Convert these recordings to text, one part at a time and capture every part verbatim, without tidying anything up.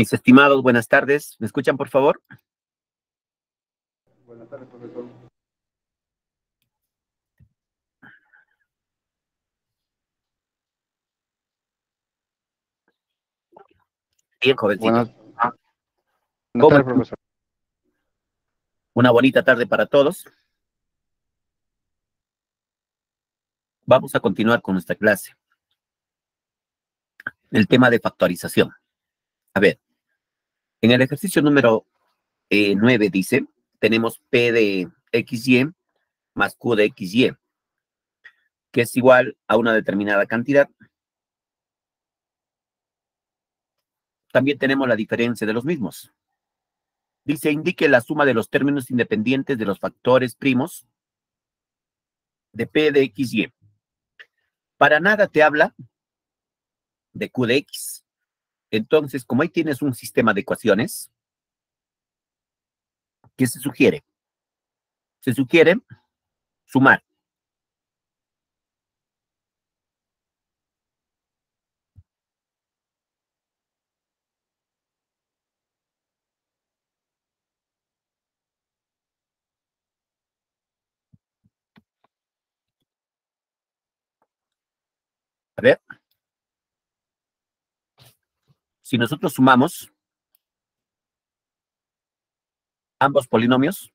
Mis estimados, buenas tardes. ¿Me escuchan, por favor? Buenas tardes, profesor. Bien, jovencito. Buenas, buenas ¿Cómo tardes, están? profesor. Una bonita tarde para todos. Vamos a continuar con nuestra clase. El tema de factorización. A ver, en el ejercicio número eh, nueve dice, tenemos P de xy más Q de xy, que es igual a una determinada cantidad. También tenemos la diferencia de los mismos. Dice, indique la suma de los términos independientes de los factores primos de P de xy. Para nada te habla de Q de x. Entonces, como ahí tienes un sistema de ecuaciones, ¿qué se sugiere? Se sugiere sumar. A ver, si nosotros sumamos ambos polinomios,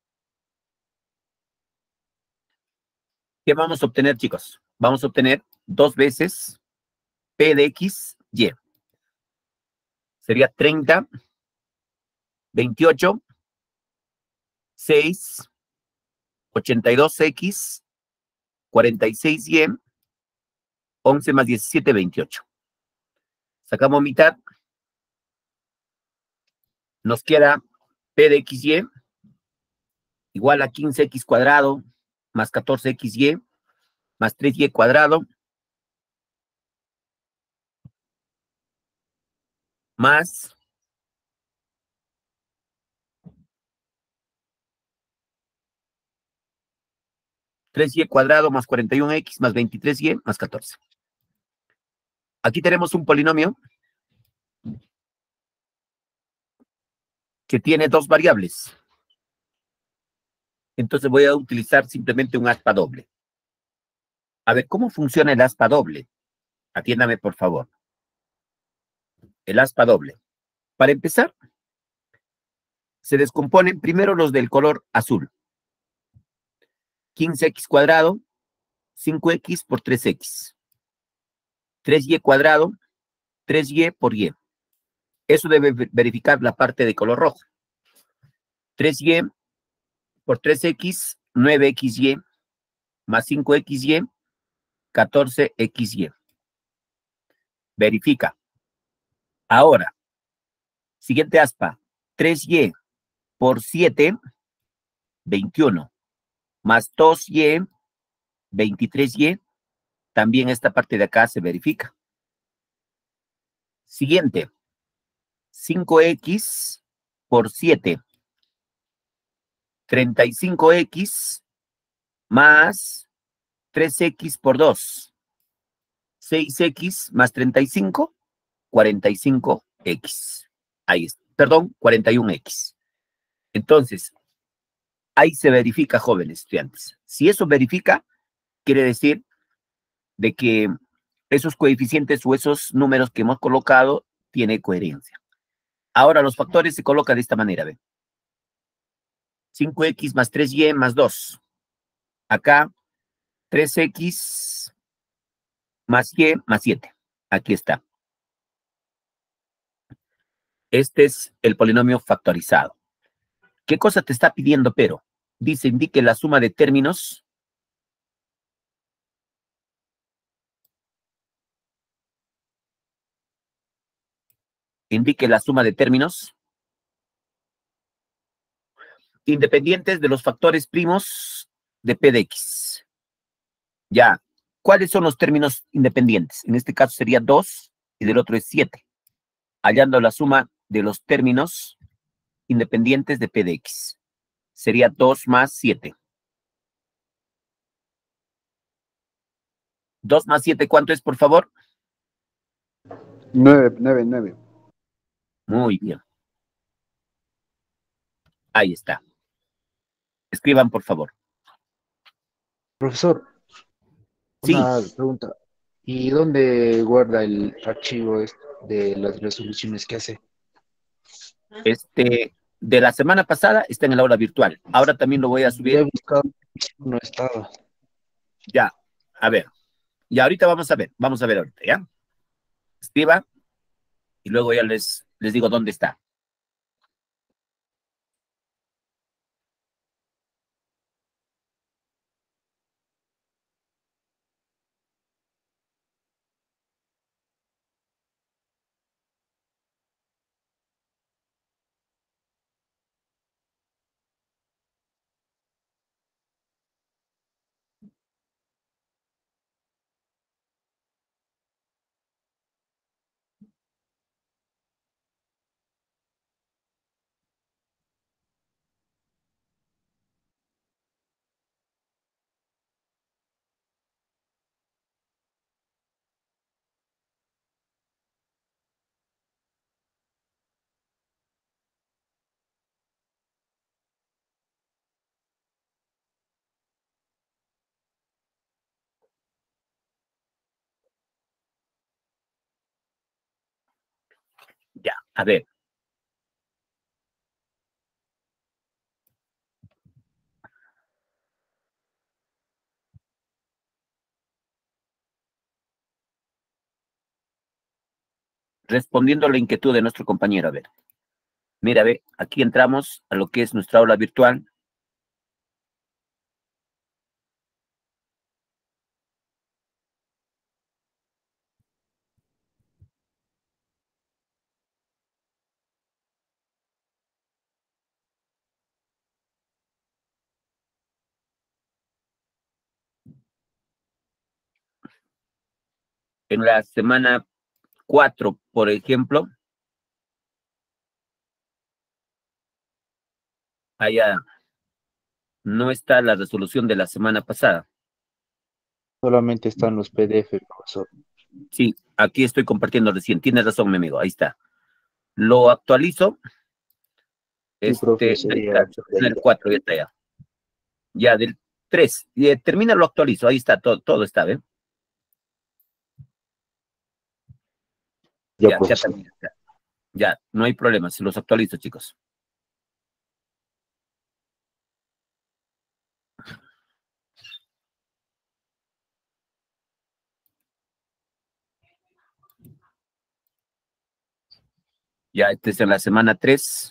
¿qué vamos a obtener, chicos? Vamos a obtener dos veces P de x, y. Sería treinta, veintiocho, seis, ochenta y dos x, cuarenta y seis y, once más diecisiete, veintiocho. Sacamos mitad. Nos queda P de xy igual a quince x cuadrado más catorce x y más tres y cuadrado más tres y cuadrado más cuarenta y uno x más veintitrés y más catorce. Aquí tenemos un polinomio que tiene dos variables. Entonces voy a utilizar simplemente un aspa doble. A ver, ¿cómo funciona el aspa doble? Atiéndame, por favor. El aspa doble. Para empezar, se descomponen primero los del color azul. quince x cuadrado, cinco x por tres x. tres y cuadrado, tres y por y. Eso debe verificar la parte de color rojo. tres y por tres x, nueve x y, más cinco x y, catorce x y. Verifica. Ahora, siguiente aspa, tres y por siete, veintiuno, más dos y, veintitrés y, también esta parte de acá se verifica. Siguiente, cinco x por siete, treinta y cinco x, más tres x por dos, seis x más treinta y cinco, cuarenta y cinco x. Ahí está, perdón, cuarenta y uno x. Entonces, ahí se verifica, jóvenes estudiantes. Si eso verifica, quiere decir de que esos coeficientes o esos números que hemos colocado tienen coherencia. Ahora los factores se colocan de esta manera, ¿ven? cinco x más tres y más dos. Acá, tres x más y más siete. Aquí está. Este es el polinomio factorizado. ¿Qué cosa te está pidiendo, pero? Dice, indique la suma de términos indique la suma de términos independientes de los factores primos de P de X. Ya, ¿cuáles son los términos independientes? En este caso sería dos y del otro es siete. Hallando la suma de los términos independientes de P de X. Sería dos más siete. dos más siete, ¿cuánto es, por favor? Nueve, nueve, nueve. Muy bien. Ahí está. Escriban, por favor. Profesor, Sí, una pregunta. ¿Y dónde guarda el archivo este de las resoluciones que hace? este, de la semana pasada está en el aula virtual. Ahora también lo voy a Ya he subir. buscado, no estaba. Ya, a ver. Y ahorita vamos a ver, vamos a ver ahorita, ¿ya? Escriba y luego ya les, les digo dónde está. Ya, a ver. Respondiendo a la inquietud de nuestro compañero, a ver. Mira, ve, aquí entramos a lo que es nuestra aula virtual. En la semana cuatro, por ejemplo, allá no está la resolución de la semana pasada. Solamente están los P D F, profesor. Sí, aquí estoy compartiendo recién. Tienes razón, mi amigo. Ahí está. Lo actualizo. Sí, profe, Este, ahí está. sería En chévere. el cuatro, ya está ya. Ya, del tres. Y, eh, termina, lo actualizo. Ahí está, todo, todo está, ¿ve? Ya, Ya, ya profesor. también está. Ya, no hay problema. Se los actualizo, chicos. Ya, este es en la semana tres.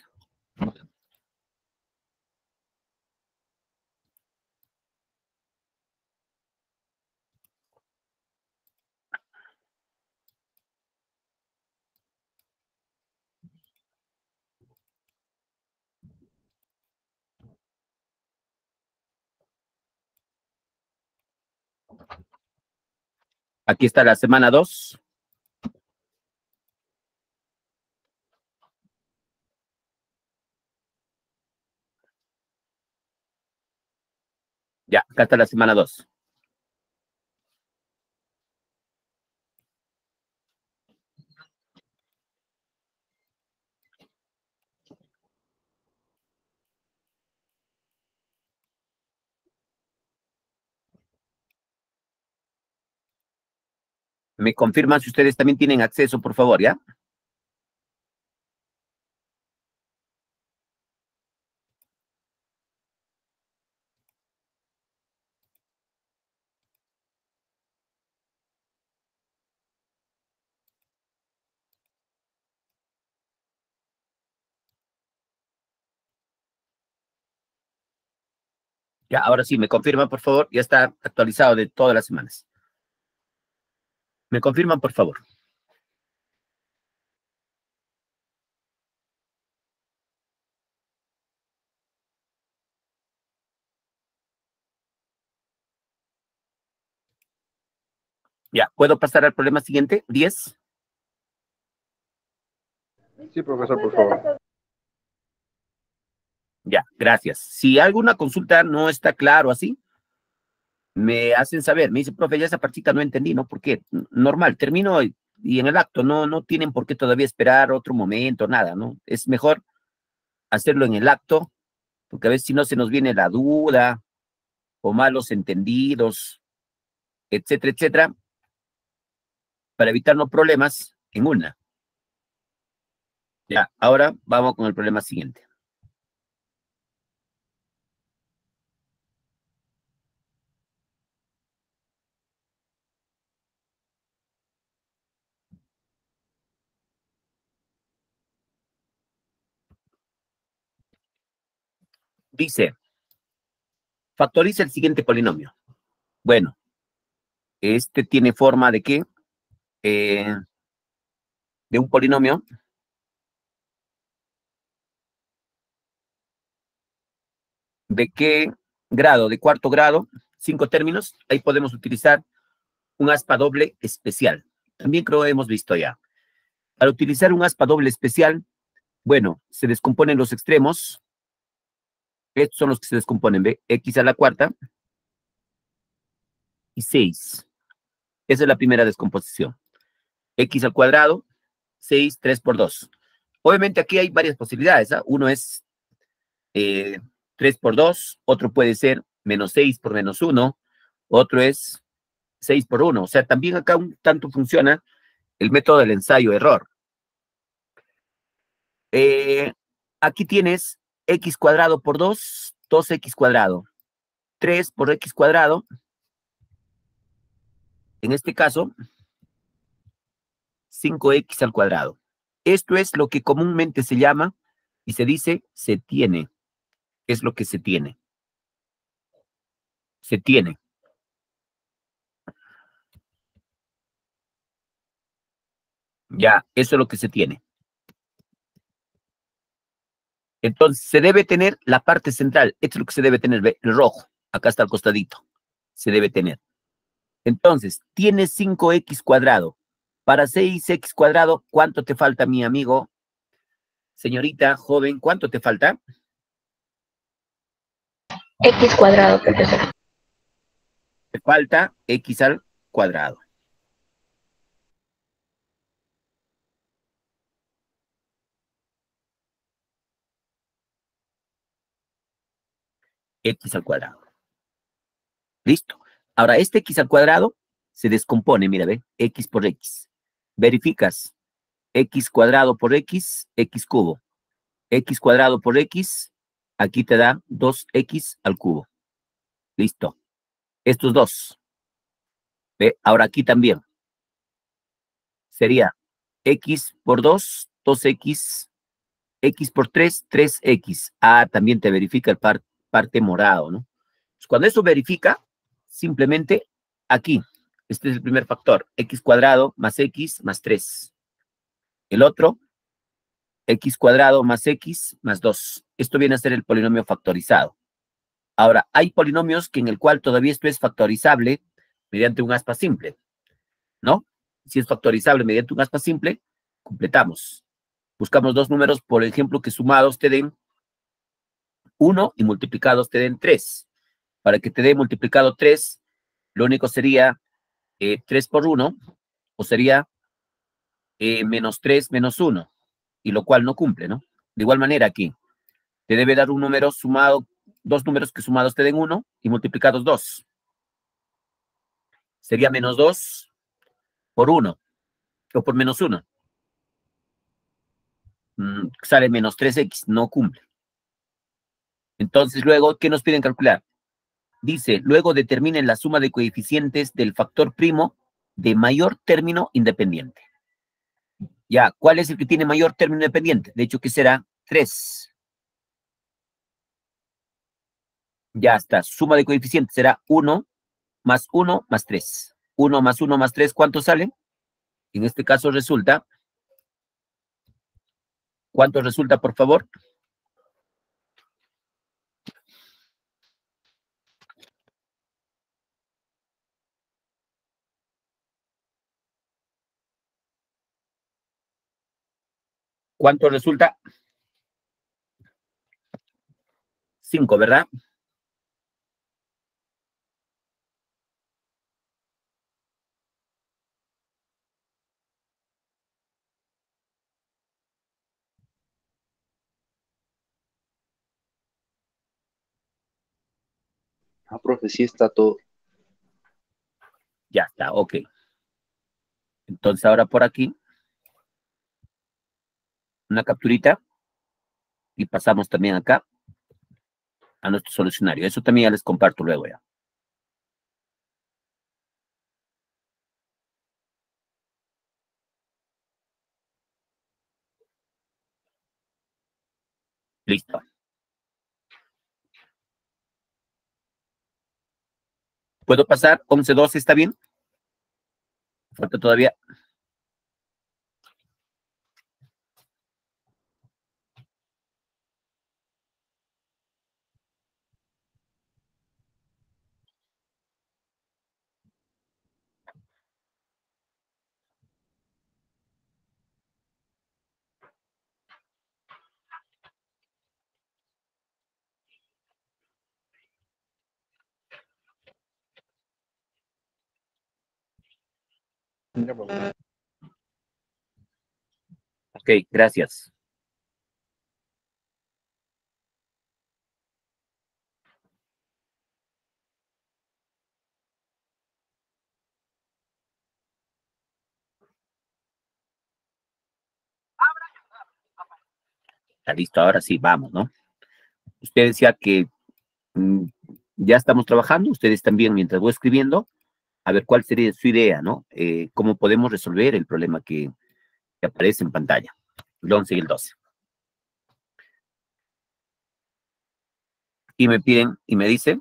Aquí está la semana dos. Ya, acá está la semana dos. Me confirman si ustedes también tienen acceso, por favor, ¿ya? Ya, ahora sí, me confirman, por favor. Ya está actualizado de todas las semanas. Me confirman, por favor. Ya, ¿puedo pasar al problema siguiente? diez. Sí, profesor, por favor. Ya, gracias. Si alguna consulta no está claro así, me hacen saber. Me dice, profe, ya esa partita no entendí, ¿no? ¿Por qué? Normal, termino y y en el acto, no, no tienen por qué todavía esperar otro momento, nada, ¿no? Es mejor hacerlo en el acto, porque a veces si no se nos viene la duda o malos entendidos, etcétera, etcétera, para evitarnos problemas en una. Ya, ahora vamos con el problema siguiente. Dice, factoriza el siguiente polinomio. Bueno, este tiene forma de qué? Eh, de un polinomio de qué grado, de cuarto grado, cinco términos. Ahí podemos utilizar un aspa doble especial. También creo que hemos visto ya. Al utilizar un aspa doble especial, bueno, se descomponen los extremos. Estos son los que se descomponen, ¿ve? X a la cuarta y seis. Esa es la primera descomposición. X al cuadrado, seis, tres por dos. Obviamente aquí hay varias posibilidades, ¿ah? Uno es eh, tres por dos, otro puede ser menos seis por menos uno, otro es seis por uno. O sea, también acá un tanto funciona el método del ensayo-error. Eh, aquí tienes x cuadrado por dos, dos x cuadrado. tres por x cuadrado. En este caso, cinco x al cuadrado. Esto es lo que comúnmente se llama y se dice se tiene. Es lo que se tiene. Se tiene. Ya, eso es lo que se tiene. Entonces, se debe tener la parte central. Esto es lo que se debe tener, ¿ve? El rojo. Acá está al costadito. Se debe tener. Entonces, tienes cinco x cuadrado. Para seis x cuadrado, ¿cuánto te falta, mi amigo? Señorita, joven, ¿cuánto te falta? X cuadrado, profesor. Te falta x al cuadrado. X al cuadrado. Listo. Ahora, este x al cuadrado se descompone, mira, ve, x por x. Verificas x cuadrado por x, x cubo. X cuadrado por x, aquí te da dos x al cubo. Listo. Estos dos. ¿Ve? Ahora aquí también. Sería x por dos, dos x, x por tres, tres x. Ah, también te verifica el par, parte morado, ¿no? Pues cuando eso verifica, simplemente aquí, este es el primer factor, x cuadrado más x más tres. El otro, x cuadrado más x más dos. Esto viene a ser el polinomio factorizado. Ahora, hay polinomios que en el cual todavía esto es factorizable mediante un aspa simple, ¿no? Si es factorizable mediante un aspa simple, completamos. Buscamos dos números, por ejemplo, que sumados te den uno y multiplicados te den tres. Para que te dé multiplicado tres, lo único sería eh, tres por uno, o sería eh, menos tres menos uno, y lo cual no cumple, ¿no? De igual manera aquí, te debe dar un número sumado, dos números que sumados te den uno y multiplicados dos. Sería menos dos por uno, o por menos uno. Mm, sale menos tres x, no cumple. Entonces, luego, ¿qué nos piden calcular? Dice, luego determinen la suma de coeficientes del factor primo de mayor término independiente. Ya, ¿cuál es el que tiene mayor término independiente? De hecho, ¿qué será? tres. Ya está, suma de coeficientes será uno más uno más tres. uno más uno más tres, ¿cuánto sale? En este caso resulta, ¿cuánto resulta, por favor? ¿Cuánto resulta? cinco, ¿verdad? Ah, profe, sí está todo. Ya está, ok. Entonces ahora por aquí, una capturita y pasamos también acá a nuestro solucionario. Eso también ya les comparto luego ya. Listo. ¿Puedo pasar? once doce, ¿está bien? Falta todavía. Ya, profe. Ok, gracias. Está listo, ahora sí, vamos, ¿no? Usted decía que mm, ya estamos trabajando, ustedes también, mientras voy escribiendo, a ver cuál sería su idea, ¿no? Eh, cómo podemos resolver el problema que, que aparece en pantalla. El once y el doce. Y me piden, y me dicen,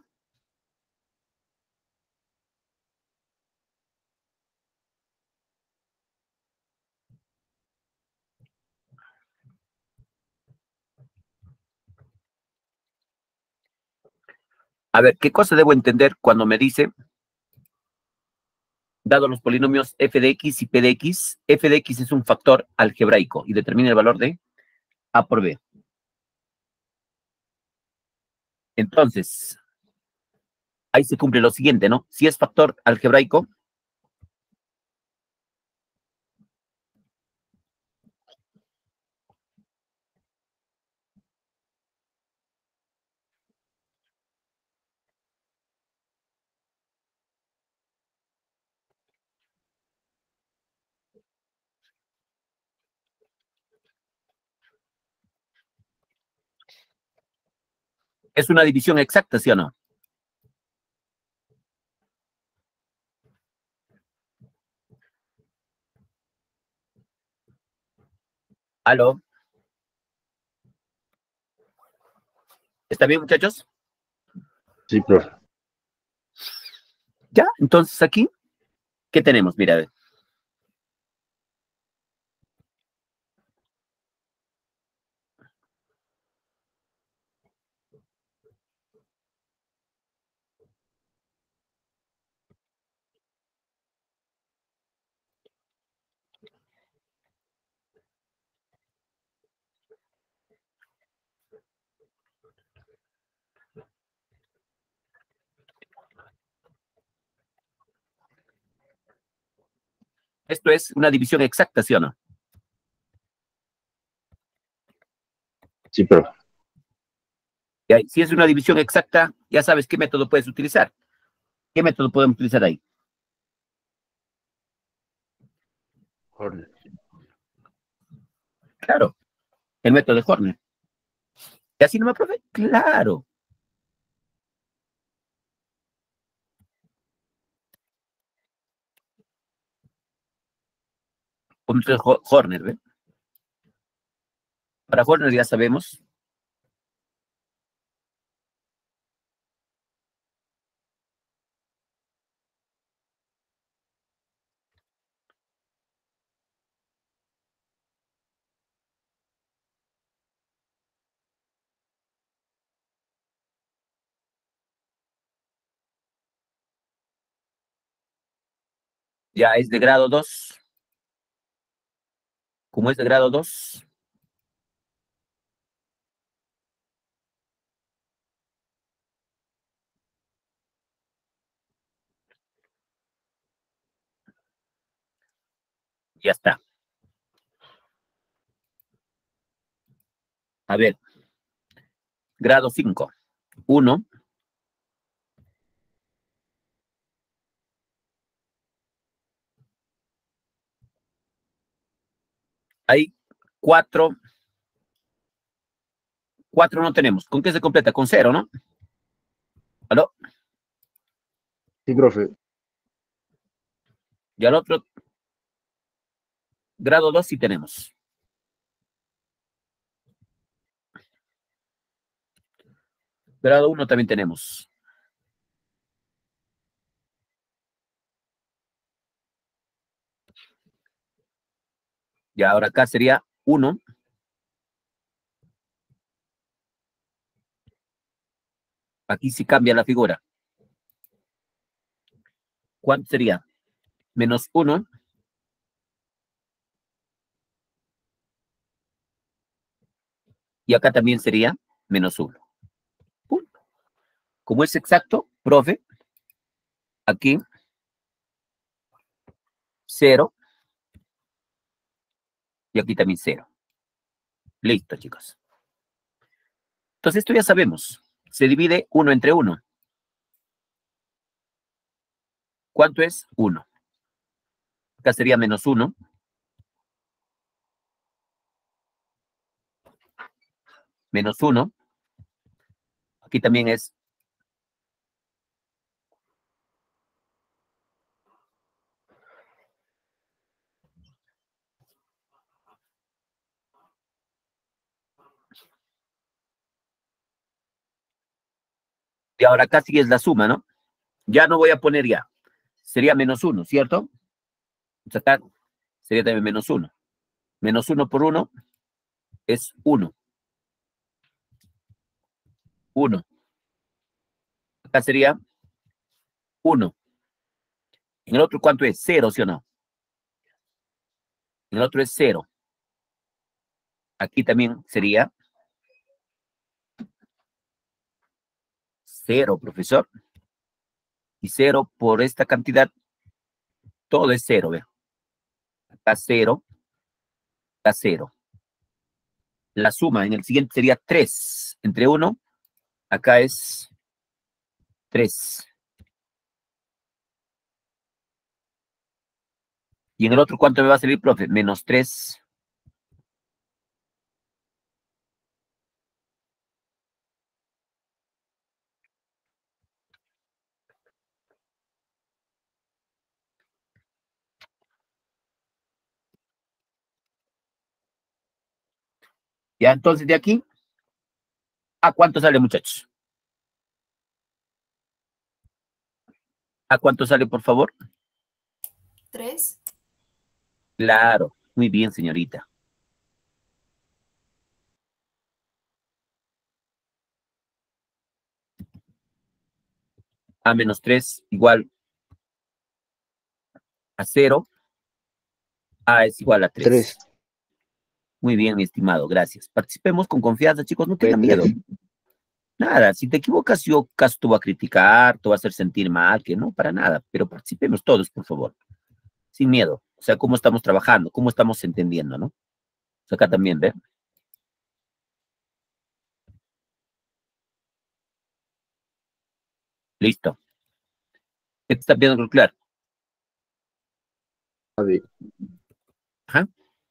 a ver, ¿qué cosa debo entender cuando me dice, dado los polinomios f de x y p de x, f de x es un factor algebraico y determina el valor de a por b? Entonces, ahí se cumple lo siguiente, ¿no? Si es factor algebraico, es una división exacta, ¿sí o no? ¿Aló? ¿Está bien, muchachos? Sí, profe. Ya, entonces aquí, ¿qué tenemos? Mira, esto es una división exacta, ¿sí o no? Sí, profe. Ya, si es una división exacta, ya sabes qué método puedes utilizar. ¿Qué método podemos utilizar ahí? Horner. Claro, el método de Horner. ¿Y así no me profe? Claro. Con el método de Horner, ¿ven? Para Horner ya sabemos. Ya es de grado dos. Como es de grado dos, ya está. A ver, grado cinco. uno Hay cuatro. Cuatro no tenemos. ¿Con qué se completa? Con cero, ¿no? ¿Aló? Sí, profe. Y al otro grado dos sí tenemos. Grado uno también tenemos. Y ahora acá sería uno. Aquí sí cambia la figura. ¿Cuánto sería? Menos uno. Y acá también sería menos uno. Punto. Como es exacto, profe, aquí cero. Y aquí también cero. Listo, chicos. Entonces esto ya sabemos. Se divide uno entre uno. ¿Cuánto es? uno. Acá sería menos uno. Menos uno. Aquí también es y ahora acá sí es la suma, ¿no? Ya no voy a poner ya. Sería menos uno, ¿cierto? Entonces acá sería también menos uno. Menos uno por uno es uno. uno. Acá sería uno. En el otro, ¿cuánto es? cero, ¿sí o no? En el otro es cero. Aquí también sería cero, profesor. Y cero por esta cantidad, todo es cero, ¿ve? Acá cero, acá cero. La suma en el siguiente sería tres. Entre uno, acá es tres. Y en el otro, ¿cuánto me va a salir, profe? Menos tres. Ya, entonces de aquí, ¿a cuánto sale, muchachos? ¿A cuánto sale, por favor? Tres. Claro, muy bien, señorita. A menos tres igual a cero. A es igual a tres. Tres. Muy bien, mi estimado, gracias. Participemos con confianza, chicos, no tengan miedo. Nada, si te equivocas, yo acaso te voy a criticar, te voy a hacer sentir mal, que no, para nada. Pero participemos todos, por favor. Sin miedo. O sea, cómo estamos trabajando, cómo estamos entendiendo, ¿no? O sea, acá también, ¿ve? Listo. ¿Qué te está pidiendo claro? A B. Ajá.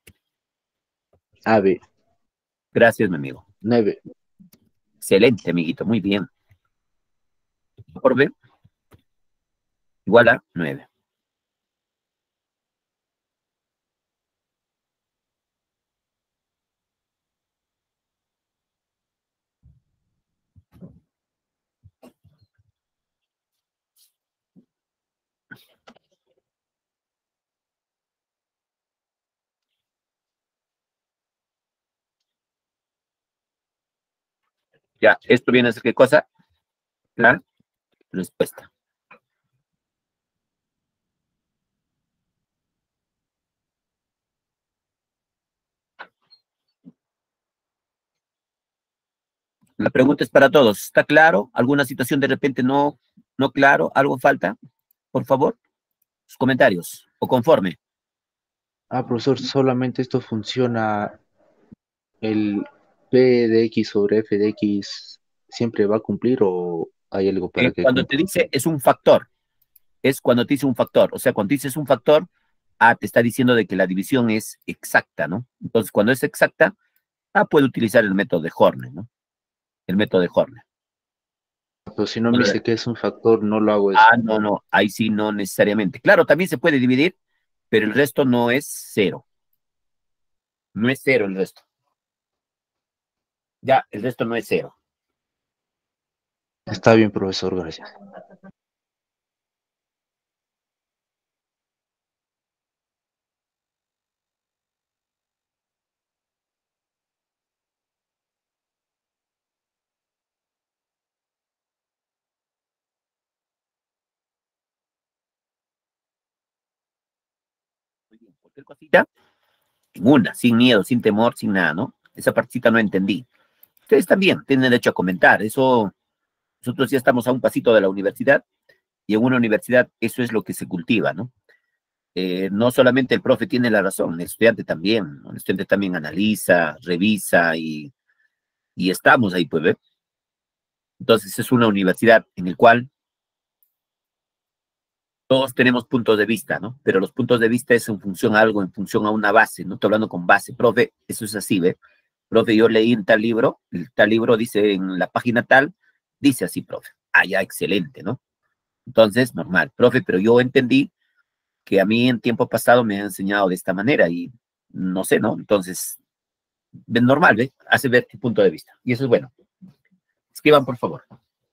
A B. Gracias, mi amigo. Nueve. Excelente, amiguito, muy bien. Por B, igual a nueve. Ya, esto viene a ser qué cosa? La respuesta. La pregunta es para todos. ¿Está claro? ¿Alguna situación de repente no, no claro? ¿Algo falta? Por favor, sus comentarios. O conforme. Ah, profesor, solamente esto funciona, el P de X sobre F de X siempre va a cumplir o hay algo para Eh, que cuando te cumpla. dice es un factor, es cuando te dice un factor. O sea, cuando dices un factor, Ah, te está diciendo de que la división es exacta, ¿no? Entonces, cuando es exacta, ah, puede utilizar el método de Horner, ¿no? El método de Horner. Pero si no me dice que es un factor, no lo hago eso. Ah, no, no, ahí sí no necesariamente. Claro, también se puede dividir, pero el resto no es cero. No es cero el resto. Ya, el resto no es cero. Está bien, profesor, gracias. Muy bien, cualquier cosita, en una, sin miedo, sin temor, sin nada, ¿no? Esa partecita no entendí. Ustedes también tienen derecho a comentar. Eso, nosotros ya estamos a un pasito de la universidad y en una universidad eso es lo que se cultiva, ¿no? Eh, no solamente el profe tiene la razón, el estudiante también, ¿no? El estudiante también analiza, revisa y, y estamos ahí, pues, ¿ve? Entonces es una universidad en la cual todos tenemos puntos de vista, ¿no? Pero los puntos de vista es en función a algo, en función a una base, no estoy hablando con base. Profe, eso es así, ¿ve? Profe, yo leí en tal libro, el tal libro dice en la página tal, dice así, profe. Ah, ya, excelente, ¿no? Entonces, normal, profe, pero yo entendí que a mí en tiempo pasado me han enseñado de esta manera y no sé, ¿no? Entonces, ve- normal, ¿ve? Hace ver tu punto de vista. Y eso es bueno. Escriban, por favor.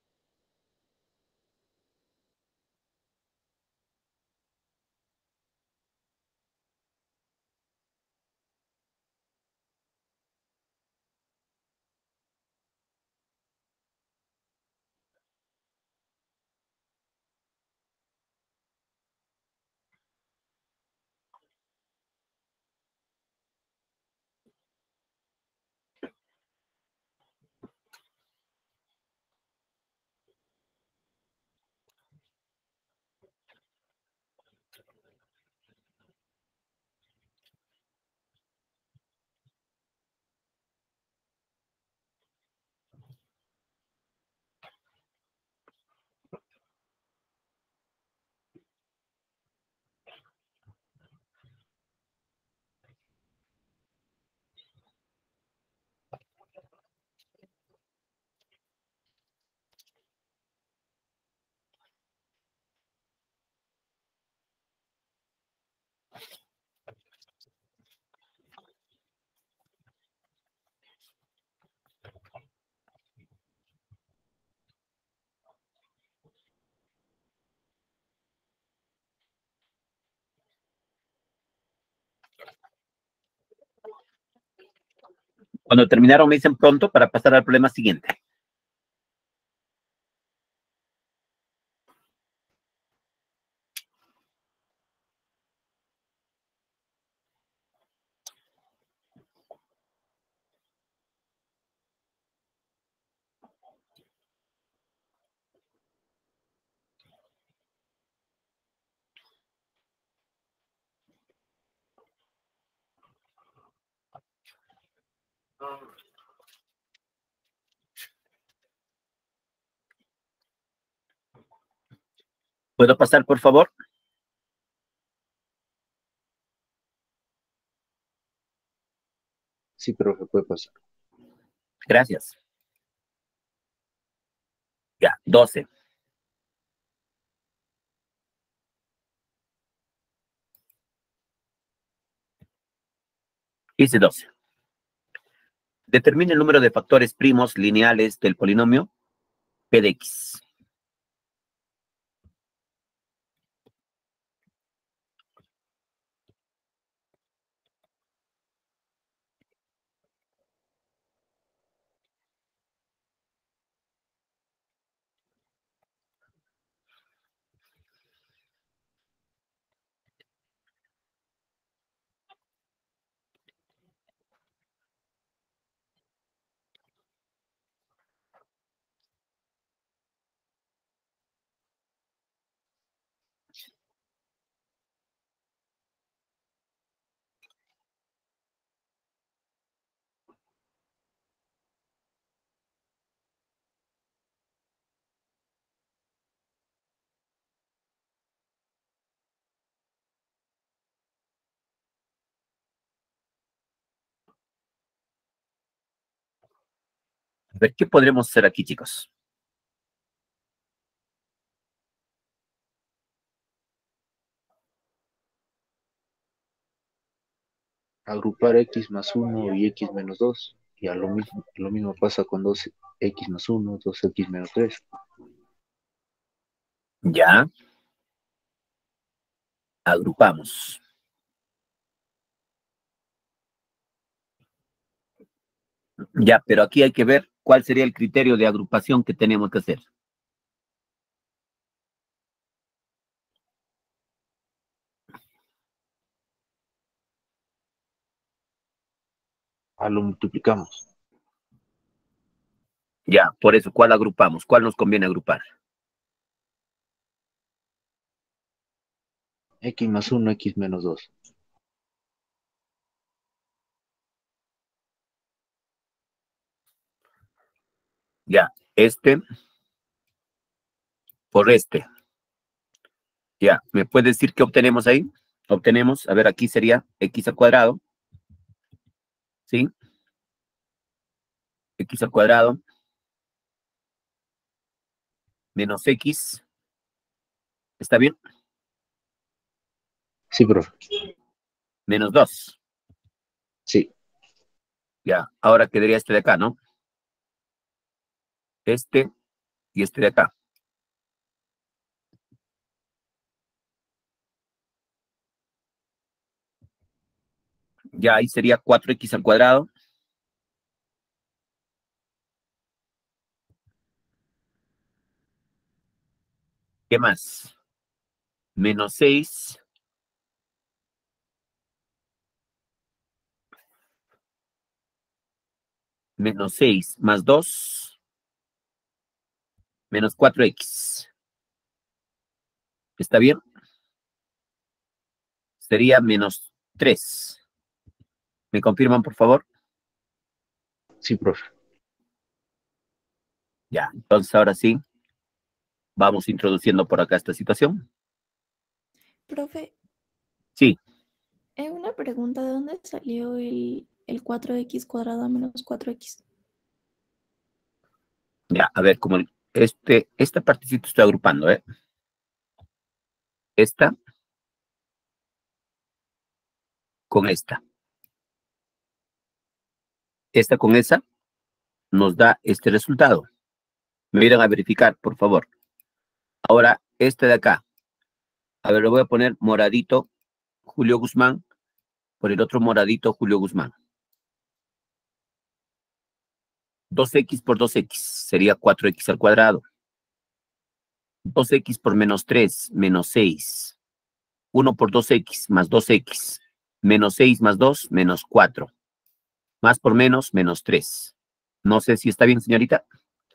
Cuando terminaron me dicen pronto para pasar al problema siguiente. ¿Puedo pasar, por favor? Sí, profe, puede pasar. Gracias. Ya, doce. Hice doce. Determine el número de factores primos lineales del polinomio P de X. ver, ¿qué podremos hacer aquí, chicos? Agrupar x más uno y x menos dos. Y a lo mismo, lo mismo pasa con dos x más uno, dos x menos tres. Ya. Agrupamos. Ya, pero aquí hay que ver cuál sería el criterio de agrupación que tenemos que hacer. A lo multiplicamos. Ya, por eso, ¿cuál agrupamos? ¿Cuál nos conviene agrupar? X más uno, x menos dos. Ya, este por este. Ya, ¿me puede decir qué obtenemos ahí? Obtenemos, a ver, aquí sería x al cuadrado. ¿Sí? X al cuadrado menos x. ¿Está bien? Sí, profe. Menos dos. Sí. Ya, ahora quedaría este de acá, ¿no? Este y este de acá. Ya ahí sería cuatro x al cuadrado. ¿Qué más? Menos seis. Menos seis más dos. Menos cuatro x. ¿Está bien? Sería menos tres. ¿Me confirman, por favor? Sí, profe. Ya, entonces ahora sí, vamos introduciendo por acá esta situación. Profe, Sí, eh, una pregunta, ¿de dónde salió el, el cuatro x cuadrado menos cuatro x? ya, a ver, como el- este, esta partecita estoy agrupando, ¿eh? Esta con esta. Esta con esa nos da este resultado. Me irán a verificar, por favor. Ahora, este de acá. A ver, lo voy a poner moradito Julio Guzmán, por el otro moradito Julio Guzmán. dos x por dos x sería cuatro x al cuadrado. dos x por menos tres, menos seis. uno por dos x más dos x. Menos seis más dos, menos cuatro. Más por menos, menos tres. No sé si está bien, señorita.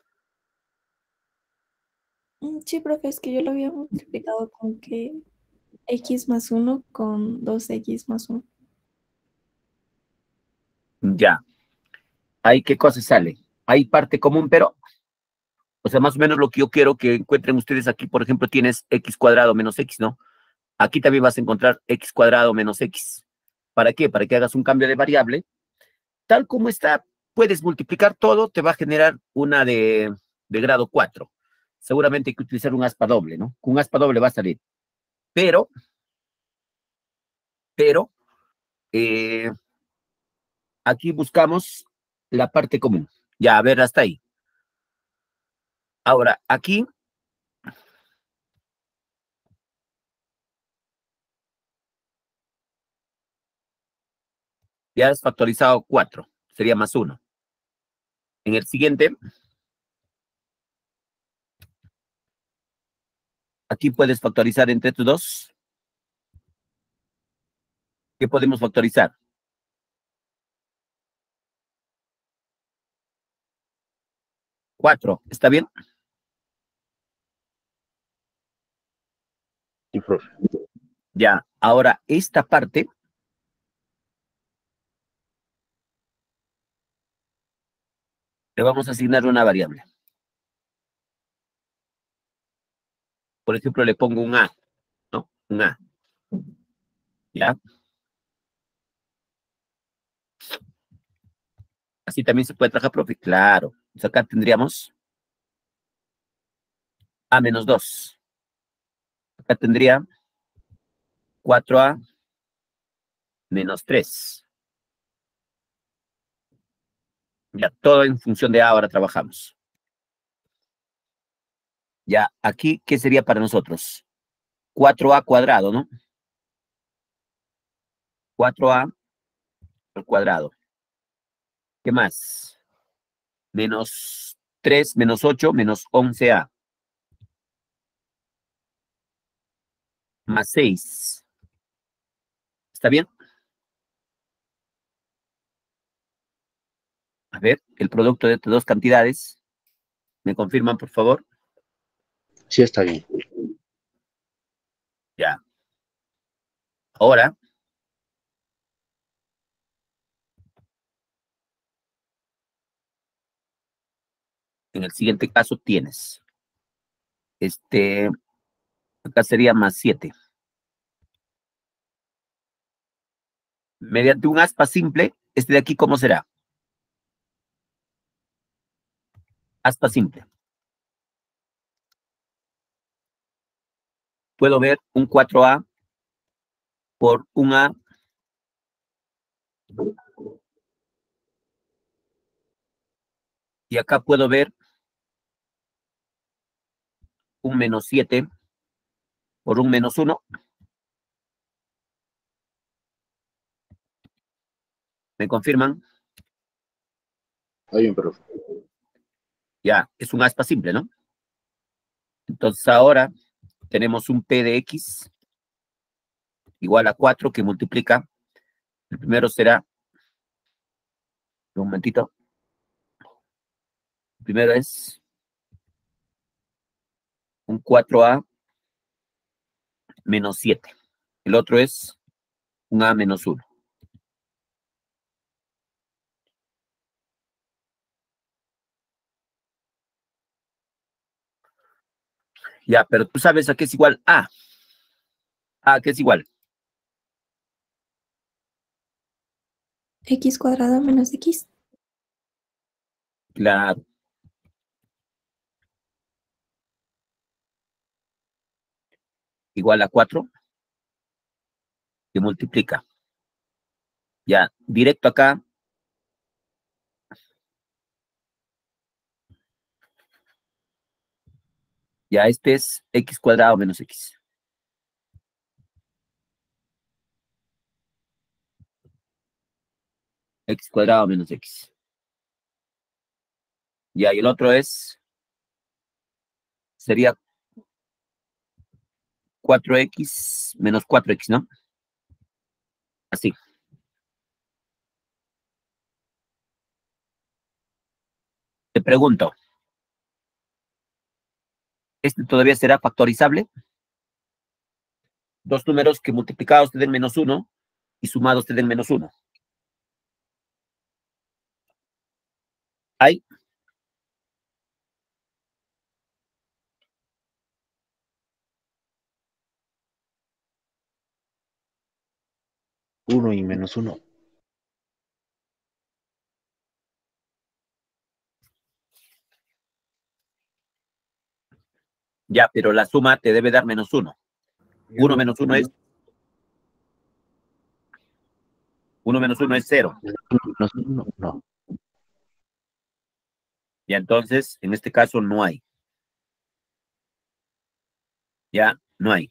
Mm, Sí, profe, es que yo lo había multiplicado con que x más uno con dos x más uno. Ya. ¿Ahí qué cosa sale? Hay parte común, pero, o sea, más o menos lo que yo quiero que encuentren ustedes aquí, por ejemplo, tienes x cuadrado menos x, ¿no? Aquí también vas a encontrar x cuadrado menos x. ¿Para qué? Para que hagas un cambio de variable. Tal como está, puedes multiplicar todo, te va a generar una de, de grado cuatro. Seguramente hay que utilizar un aspa doble, ¿no? Con un aspa doble va a salir. Pero, pero, eh, aquí buscamos la parte común. Ya, a ver, hasta ahí. Ahora, aquí, ya has factorizado cuatro, sería más uno. En el siguiente, aquí puedes factorizar entre tus dos. ¿Qué podemos factorizar? Cuatro, ¿está bien? Sí, profe. Ya, ahora esta parte, le vamos a asignar una variable. Por ejemplo, le pongo un A, ¿no? Un A. ¿Ya? Así también se puede trabajar, profe. Claro, Entonces acá tendríamos a menos dos. Acá tendría cuatro a menos tres. Ya, todo en función de A ahora trabajamos. Ya, aquí, ¿qué sería para nosotros? cuatro a cuadrado, ¿no? cuatro a al cuadrado. ¿Qué más? Menos tres, menos ocho, menos once a. Más seis. ¿Está bien? A ver, el producto de estas dos cantidades. ¿Me confirman, por favor? Sí, está bien. Ya. Ahora, en el siguiente caso tienes, este, acá sería más siete. Mediante un aspa simple, este de aquí, ¿cómo será? Aspa simple. Puedo ver un cuatro a por un a y acá puedo ver un menos siete por un menos uno. ¿Me confirman? Está bien, profe. Ya, es un aspa simple, ¿no? Entonces ahora tenemos un P de X igual a cuatro que multiplica. El primero será, un momentito. El primero es un cuatro a menos siete. El otro es un a menos uno. Ya, pero tú sabes a qué es igual a. ¿A qué es igual? X cuadrado menos X. Claro. Igual a cuatro que multiplica. Ya, directo acá. Ya, este es X cuadrado menos X. X cuadrado menos X. Ya, y el otro es, sería cuatro X menos cuatro X, ¿no? Así. Te pregunto, ¿este todavía será factorizable? Dos números que multiplicados te den menos uno y sumados te den menos uno. ¿Hay? Uno y menos uno. Ya, pero la suma te debe dar menos uno. Uno menos uno es... Uno menos uno es cero. Menos uno, no. Ya, entonces, en este caso no hay. Ya, no hay.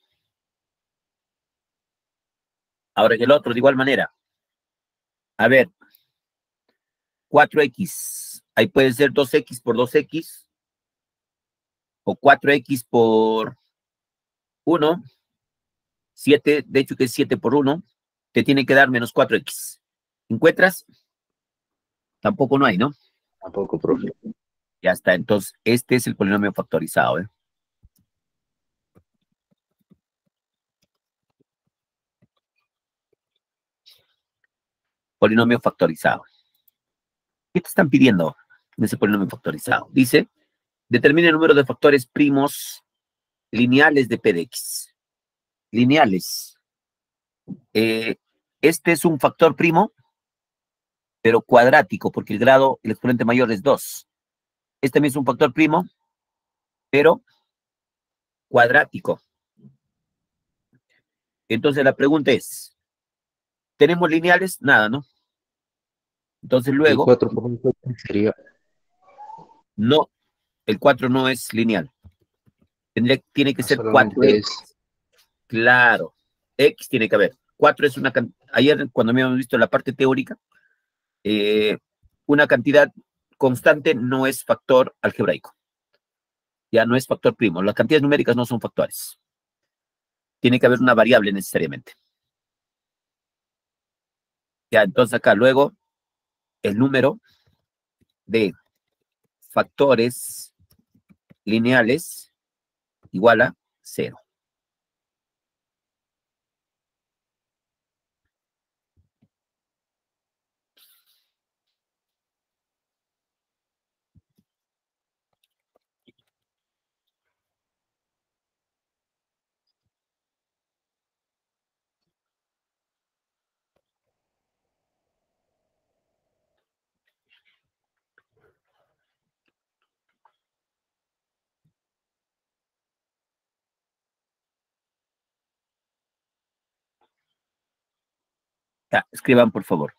Ahora en el otro, de igual manera. A ver, cuatro X. Ahí puede ser dos X por dos X. O cuatro X por uno. siete, de hecho que es siete por uno. Te tiene que dar menos cuatro X. ¿Encuentras? Tampoco no hay, ¿no? Tampoco, profe. Ya está. Entonces, este es el polinomio factorizado, ¿eh? Polinomio factorizado. ¿Qué te están pidiendo en ese polinomio factorizado? Dice, determine el número de factores primos lineales de P de X. Lineales. Eh, este es un factor primo, pero cuadrático, porque el grado, el exponente mayor es dos. Este también es un factor primo, pero cuadrático. Entonces la pregunta es, ¿tenemos lineales? Nada, ¿no? Entonces El luego, cuatro por un cuatro sería no, el cuatro no es lineal. Tendría, tiene que ser cuatro solamente x. es Claro, X tiene que haber. cuatro es una cantidad. Ayer, cuando habíamos visto la parte teórica, eh, una cantidad constante no es factor algebraico. Ya no es factor primo. Las cantidades numéricas no son factores. Tiene que haber una variable necesariamente. Ya, entonces acá luego el número de factores lineales igual a cero. Ya, escriban por favor.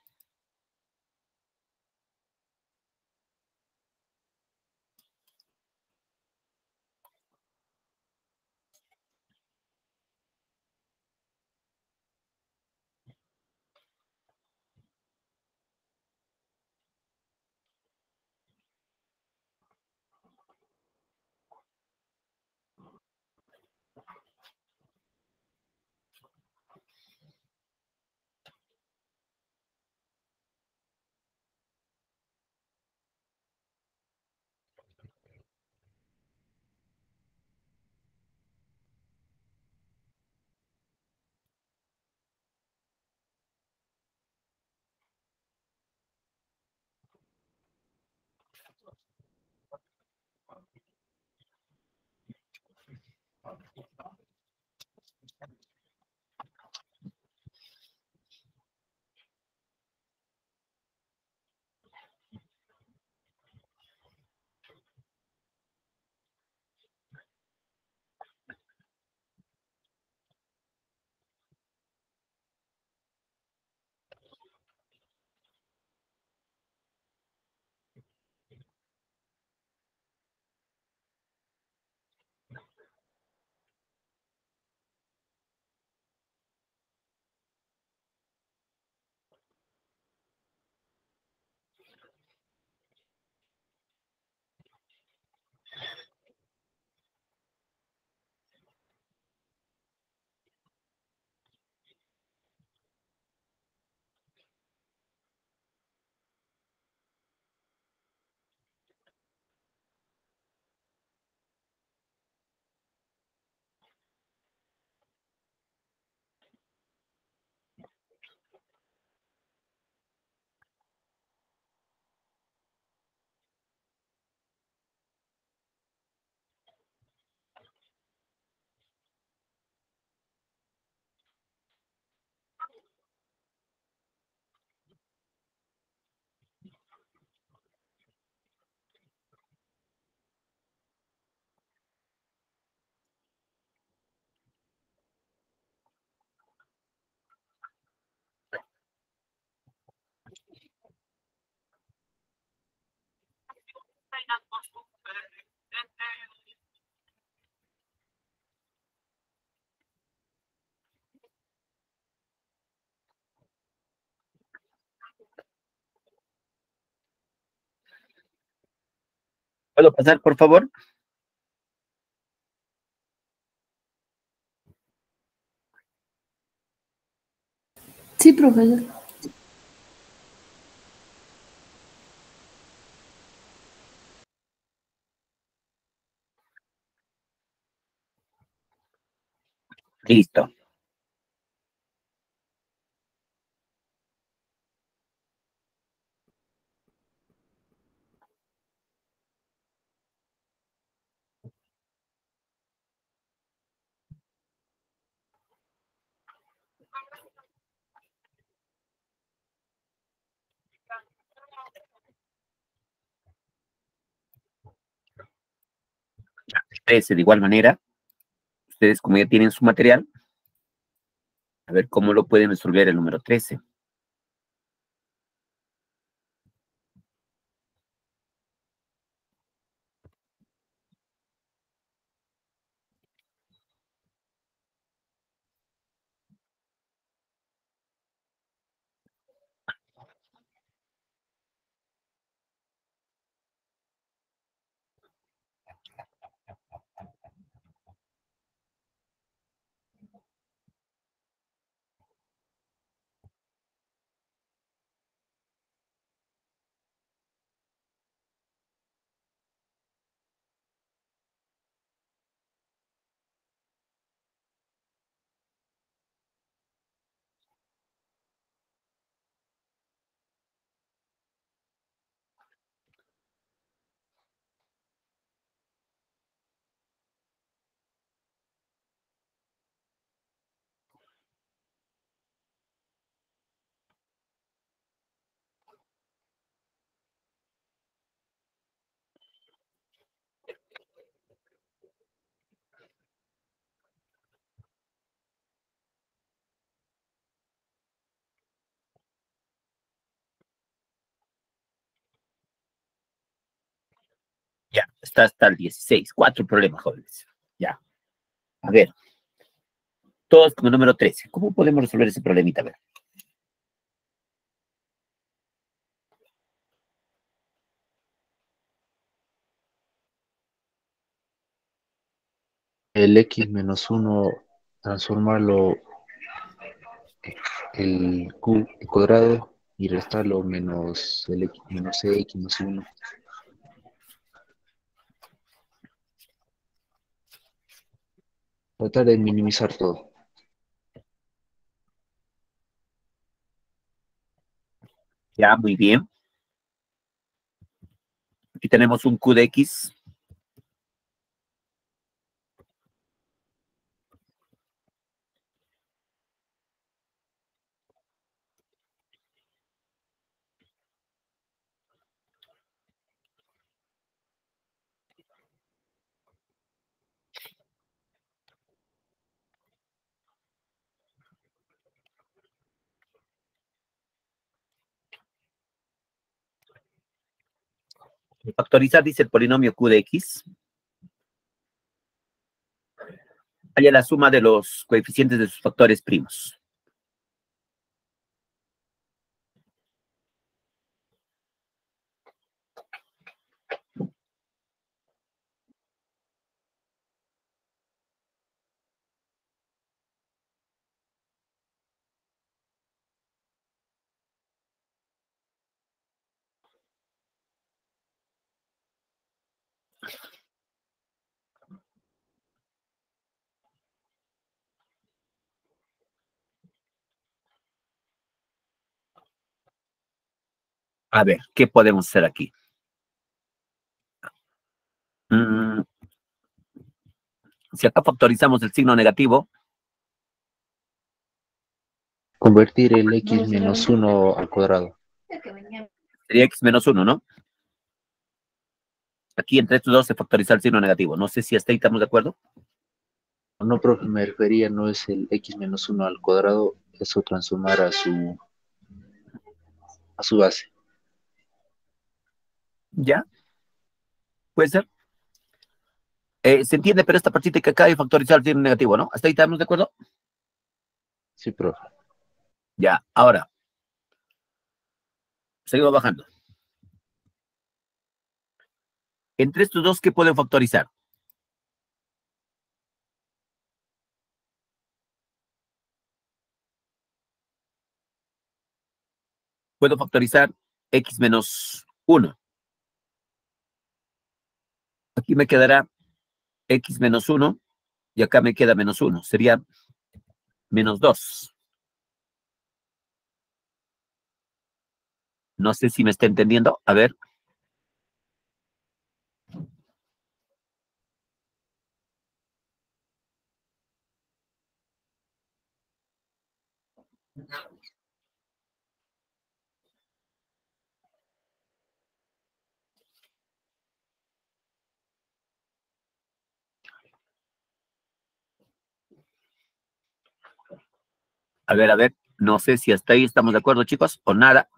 ¿Puedo pasar, por favor? Sí, profesor. Listo. trece de igual manera. Ustedes, como ya tienen su material, a ver cómo lo pueden resolver el número trece. Ya, está hasta el dieciséis. Cuatro problemas, jóvenes. Ya. A ver. Todos como número trece. ¿Cómo podemos resolver ese problemita? A ver. El x menos uno, transformarlo el q cuadrado y restarlo menos el x menos x más uno. Tratar de minimizar todo. Ya, muy bien. Aquí tenemos un q de x. Factorizar, dice el polinomio q de x. Haya la suma de los coeficientes de sus factores primos. A ver, ¿qué podemos hacer aquí? Mm, si acá factorizamos el signo negativo, Convertir el x menos uno al cuadrado. sería x menos uno, ¿no? Aquí entre estos dos se factoriza el signo negativo. No sé si hasta ahí estamos de acuerdo. No, profe, me refería, no es el x menos uno al cuadrado, eso transformar a su a su base. ¿Ya? Puede ser. Eh, se entiende, pero esta partita que acá hay factorizar el signo negativo, ¿no? ¿Hasta ahí estamos de acuerdo? Sí, profe. Ya, ahora. Seguimos bajando. Entre estos dos, ¿qué pueden factorizar? Puedo factorizar x menos uno. Aquí me quedará x menos uno y acá me queda menos uno. Sería menos dos. No sé si me está entendiendo. A ver. A ver, a ver, no sé si hasta ahí estamos de acuerdo, chicos, o nada.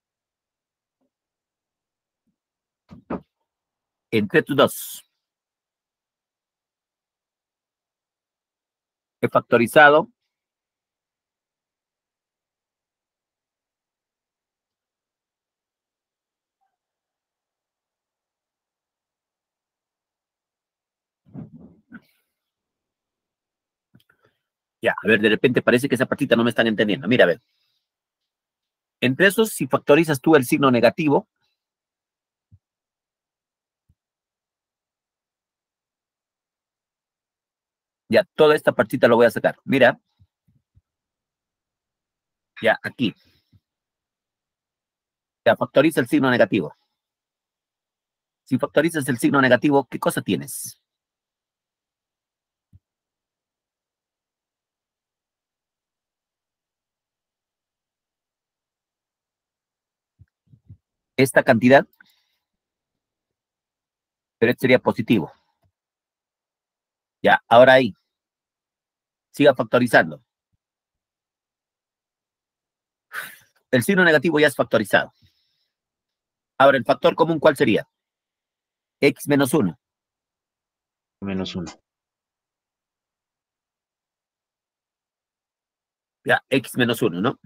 Entre tus dos. He factorizado. Ya, a ver, de repente parece que esa partita no me están entendiendo. Mira, a ver. Entre esos, si factorizas tú el signo negativo, ya, toda esta partita lo voy a sacar. Mira. Ya, aquí. Ya, factoriza el signo negativo. Si factorizas el signo negativo, ¿qué cosa tienes? Esta cantidad, pero este sería positivo. Ya, ahora ahí. Siga factorizando. El signo negativo ya es factorizado. Ahora, el factor común, ¿cuál sería? X menos uno. Menos uno. Ya, X menos uno, ¿no?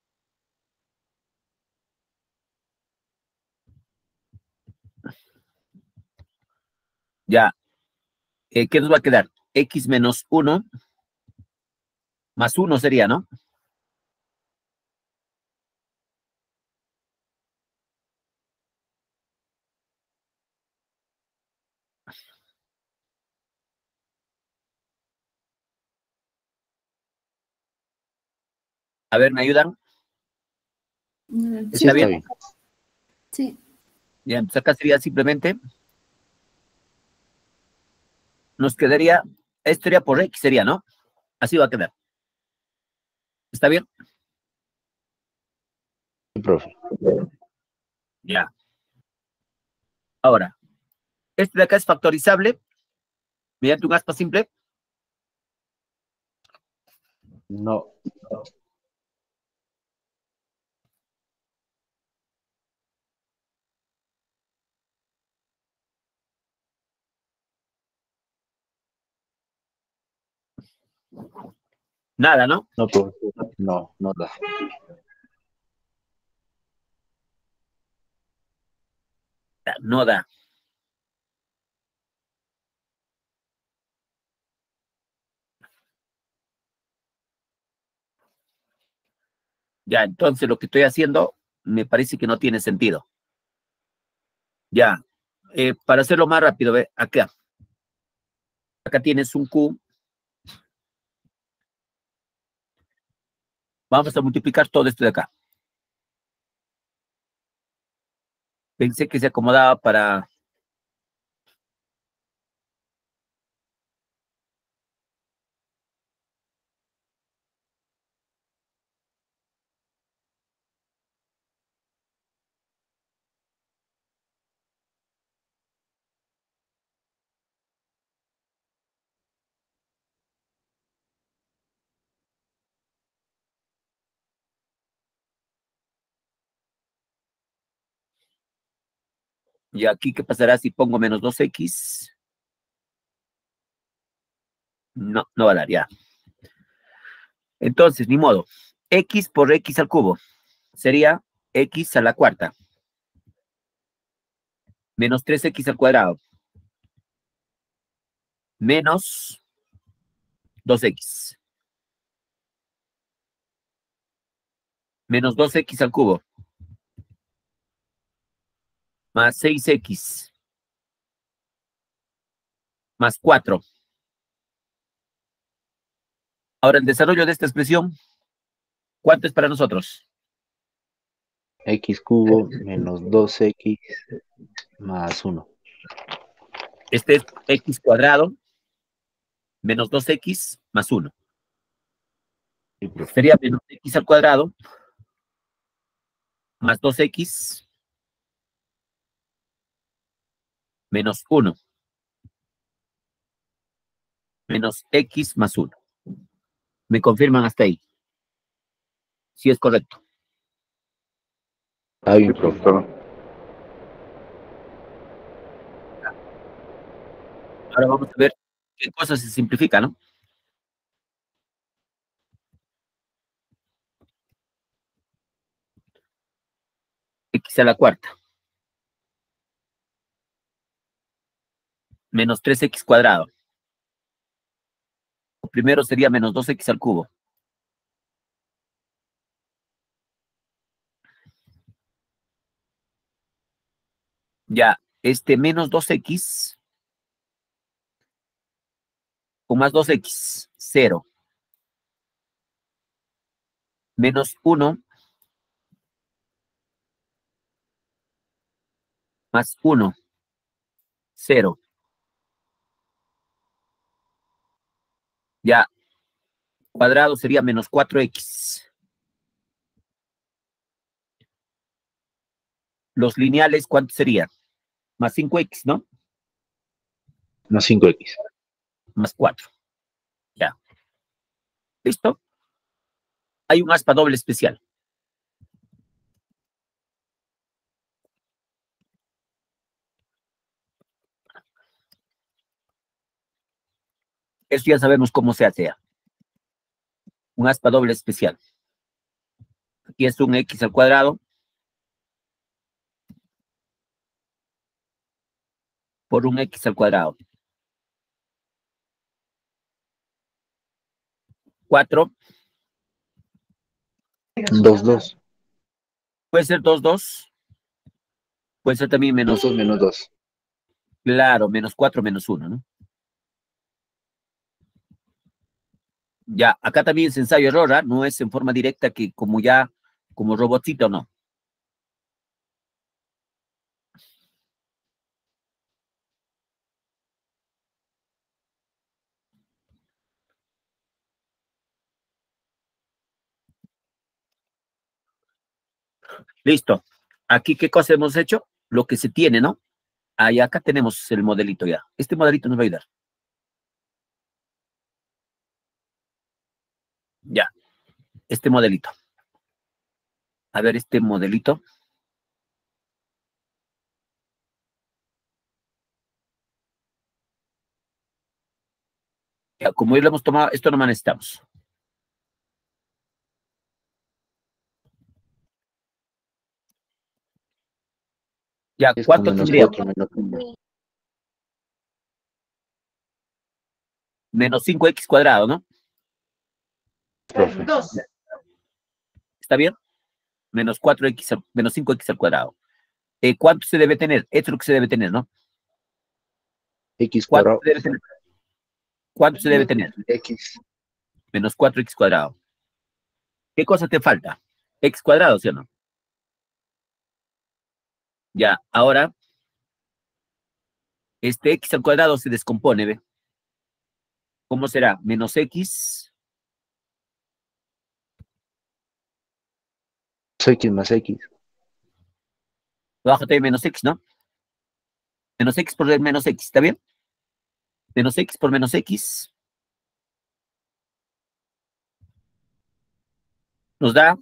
Ya, eh, ¿qué nos va a quedar? X menos uno más uno sería, ¿no? A ver, ¿me ayudan? Mm, Sí, Sí, ¿Está está bien? bien. sí. Ya, entonces acá sería simplemente, nos quedaría, esto sería por X, sería, ¿no? Así va a quedar. ¿Está bien? Sí, profe. Ya. Ahora, este de acá es factorizable mediante un aspa simple. No. Nada, ¿no? No, profe. No, no da. No da. Ya, entonces lo que estoy haciendo me parece que no tiene sentido. Ya, eh, para hacerlo más rápido, ve, acá. Acá tienes un Q. Vamos a multiplicar todo esto de acá. Pensé que se acomodaba para... Y aquí, ¿qué pasará si pongo menos dos X? No, no va a dar, ya. Entonces, ni modo. X por X al cubo sería X a la cuarta. Menos tres X al cuadrado. Menos dos X. Menos dos X al cubo. Más seis X. Más cuatro. Ahora, el desarrollo de esta expresión, ¿cuánto es para nosotros? X cubo menos dos X más uno. Este es X cuadrado menos dos X más uno. Sí, profe. Sería menos X al cuadrado más dos X menos uno. Menos X más uno. ¿Me confirman hasta ahí? Sí, es correcto. Está bien, Sí, profe. profesor. Ahora vamos a ver qué cosa se simplifica, ¿no? X a la cuarta. Menos tres x cuadrado. Primero sería menos dos x al cubo. Ya, este menos dos x con más dos x, cero. Menos uno más uno, cero. Ya, cuadrado sería menos cuatro x. Los lineales, ¿cuánto sería? Más cinco x, ¿no? Más cinco x. Más cuatro. Ya. ¿Listo? Hay un aspa doble especial. Esto ya sabemos cómo se hace. Ya. Un aspa doble especial. Aquí es un x al cuadrado por un x al cuadrado. cuatro. Dos, dos. Puede ser dos, dos. Puede ser también menos. Dos, dos menos dos. Claro, menos cuatro, menos uno, ¿no? Ya, acá también es ensayo-error, ¿eh? No es en forma directa que como ya, como robotcito, no. Listo. Aquí, ¿qué cosa hemos hecho? Lo que se tiene, ¿no? Ahí acá tenemos el modelito ya. Este modelito nos va a ayudar. Ya, este modelito. A ver, este modelito. Ya, como hoy lo hemos tomado, esto no más necesitamos. Ya, Es ¿cuánto menos tendría? cuatro menos uno. Menos cinco x cuadrado, ¿no? Profe. ¿Está bien? Menos cuatro x, al- menos cinco x al cuadrado. Eh, ¿cuánto se debe tener? Esto es lo que se debe tener, ¿no? X ¿Cuánto cuadrado. se debe tener? ¿Cuánto se debe tener? X. Menos cuatro x cuadrado. ¿Qué cosa te falta? X cuadrado, ¿sí o no? Ya, ahora, este x al cuadrado se descompone, ¿ve? ¿Cómo será? Menos x, X más X. bájate de menos x, ¿no? Menos x por menos x, ¿está bien? Menos x por menos x nos da,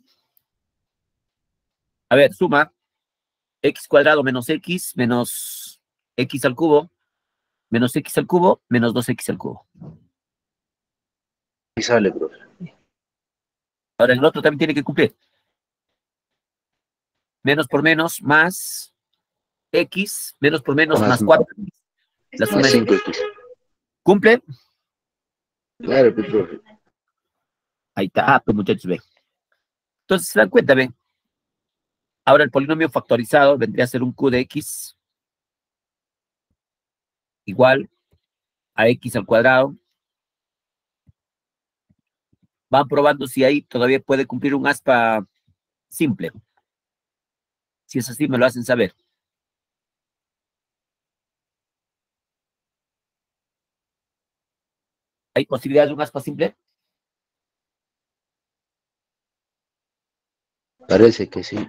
a ver, suma, x cuadrado menos x menos x al cubo, menos x al cubo, menos dos x al cubo. Y sale, profe. Ahora el otro también tiene que cumplir. Menos por menos, más x, menos por menos, Más- más cuatro. La suma Más es cinco X. ¿cumple? Claro, pues, profe. Ahí está, pues muchachos, ve. Entonces se dan cuenta, ve. Ahora el polinomio factorizado vendría a ser un q de x igual a x al cuadrado. Van probando si ahí todavía puede cumplir un aspa simple. Si es así, me lo hacen saber. ¿Hay posibilidad de un aspa simple? Parece que sí.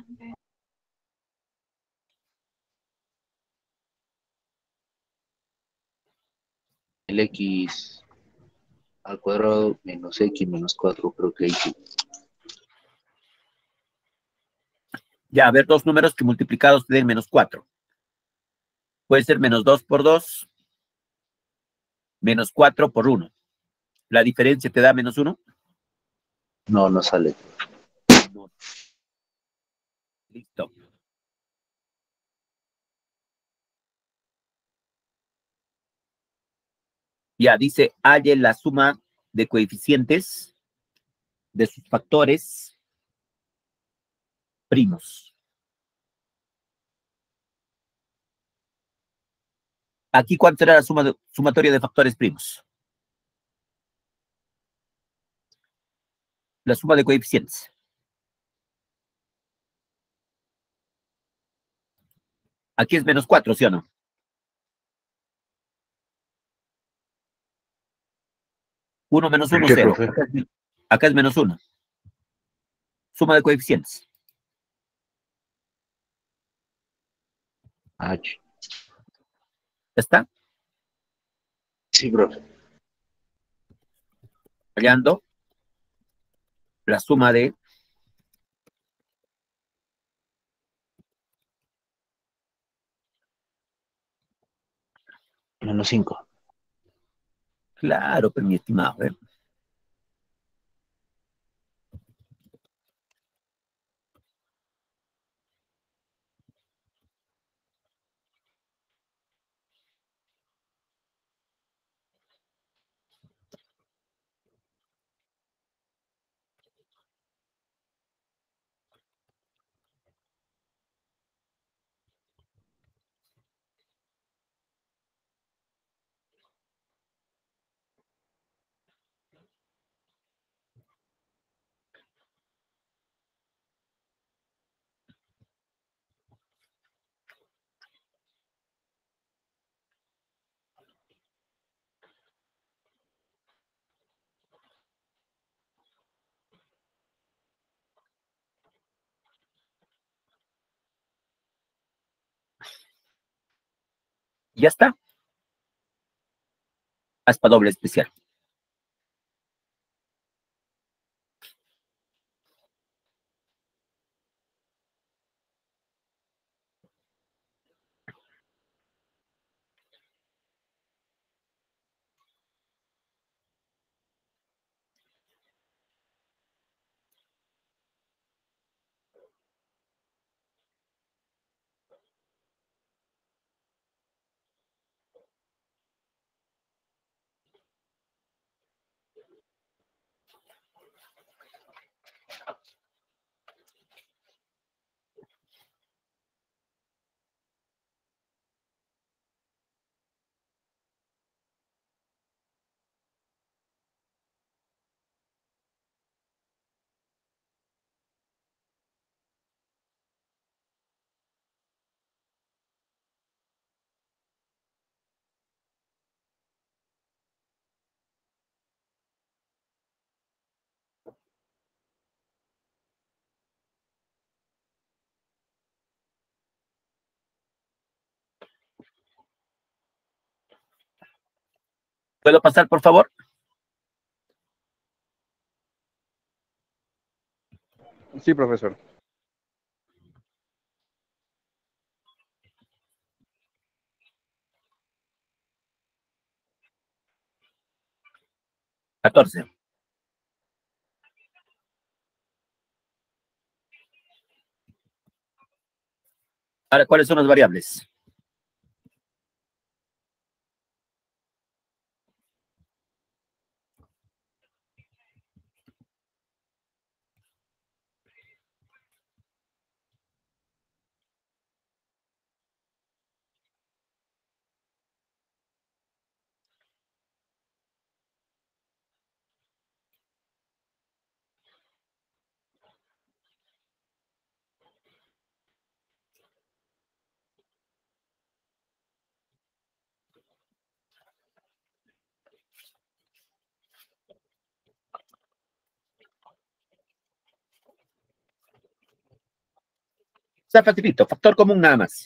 El X al cuadrado menos X menos cuatro, creo que ahí sí. Ya, a ver, dos números que multiplicados te den menos cuatro. Puede ser menos dos por dos, menos cuatro por uno. ¿La diferencia te da menos uno? No, no sale. No. Listo. Ya, dice, halle la suma de coeficientes de sus factores primos. Aquí, ¿cuánto será la suma de, sumatoria de factores primos? La suma de coeficientes. Aquí es menos cuatro, ¿sí o no? uno menos uno, ¿Qué, cero. profe? Acá es, acá es menos uno. Suma de coeficientes. Ah, ch- ¿Ya está? sí, profe. Hallando la suma de Menos cinco. claro, pero mi estimado. ¿eh? Ya está. Aspa doble especial. ¿Puedo pasar, por favor? Sí, profesor. catorce. Ahora, ¿cuáles son las variables? Está facilito, factor común nada más.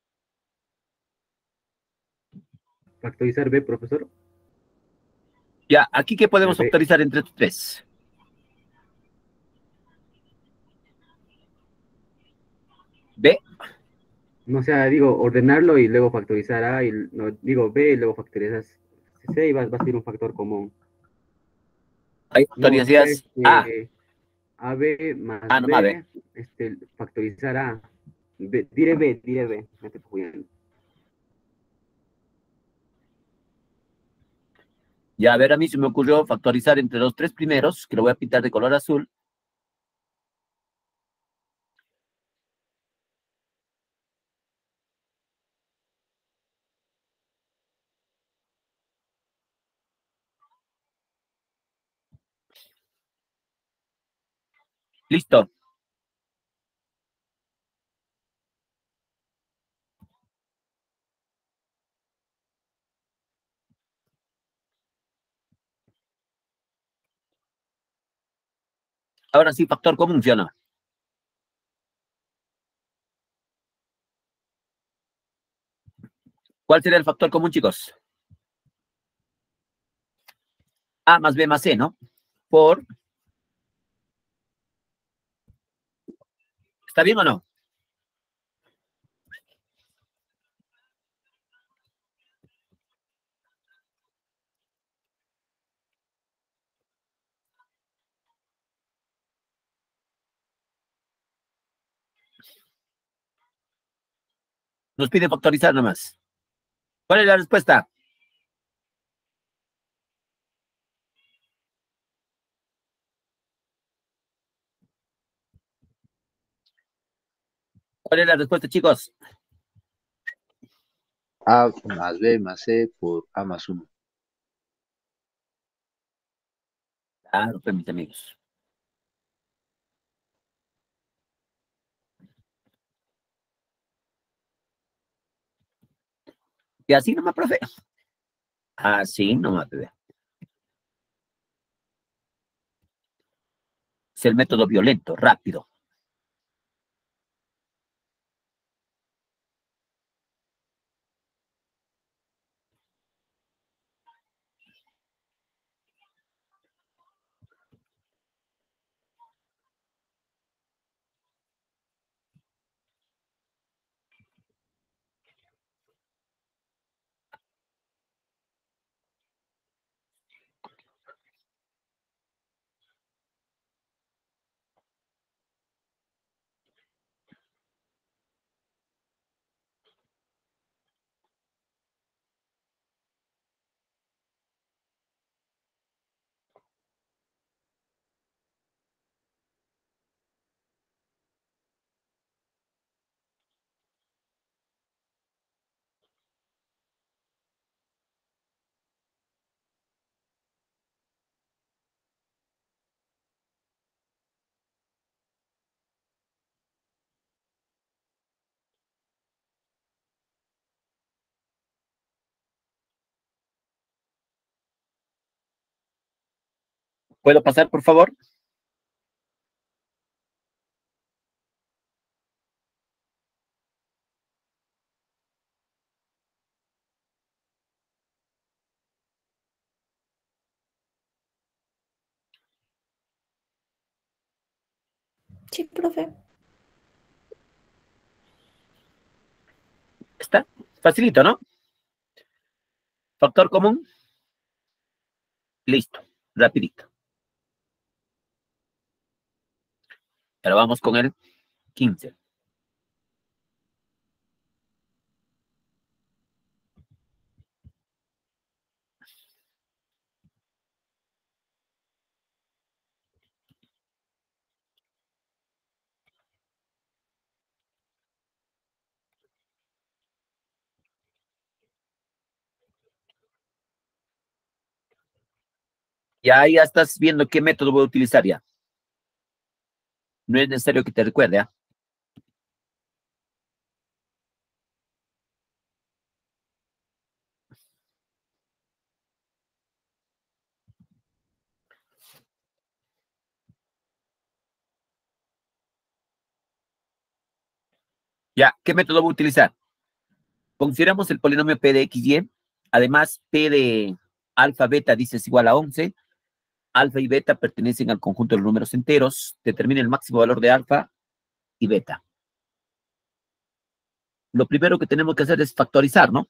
Factorizar B, profesor. Ya, aquí ¿qué podemos B. factorizar entre estos tres? B. No, o sea, digo, ordenarlo y luego factorizar A, y no, digo B y luego factorizar C y va, va a ser un factor común. Ahí No, factorizas sería A. este, A B más A nomás B, B. este, factorizar A. B, diré B, diré B, me estoy confundiendo. Ya, a ver, a mí se me ocurrió factorizar entre los tres primeros, que lo voy a pintar de color azul. Listo. Ahora sí, factor común, ¿sí o no? ¿Cuál sería el factor común, chicos? A más B más C, ¿no? Por... ¿Está bien o no? Nos pide factorizar nomás. ¿Cuál es la respuesta? ¿Cuál es la respuesta, chicos? A más B más C por A más uno. Claro, pues, mis amigos. Y así nomás, profe. Así nomás, bebé. Es el método violento, rápido. ¿Puedo pasar, por favor? Sí, profe. Está facilito, ¿no? Factor común. Listo, rapidito. Ahora vamos con el quince. Ya, ya estás viendo qué método voy a utilizar ya. No es necesario que te recuerde, ¿ah? Ya, ¿qué método voy a utilizar? Consideramos el polinomio P de X y, además P de Alfa, beta, dice es igual a once. Alfa y beta pertenecen al conjunto de los números enteros. Determina el máximo valor de alfa y beta. Lo primero que tenemos que hacer es factorizar, ¿no?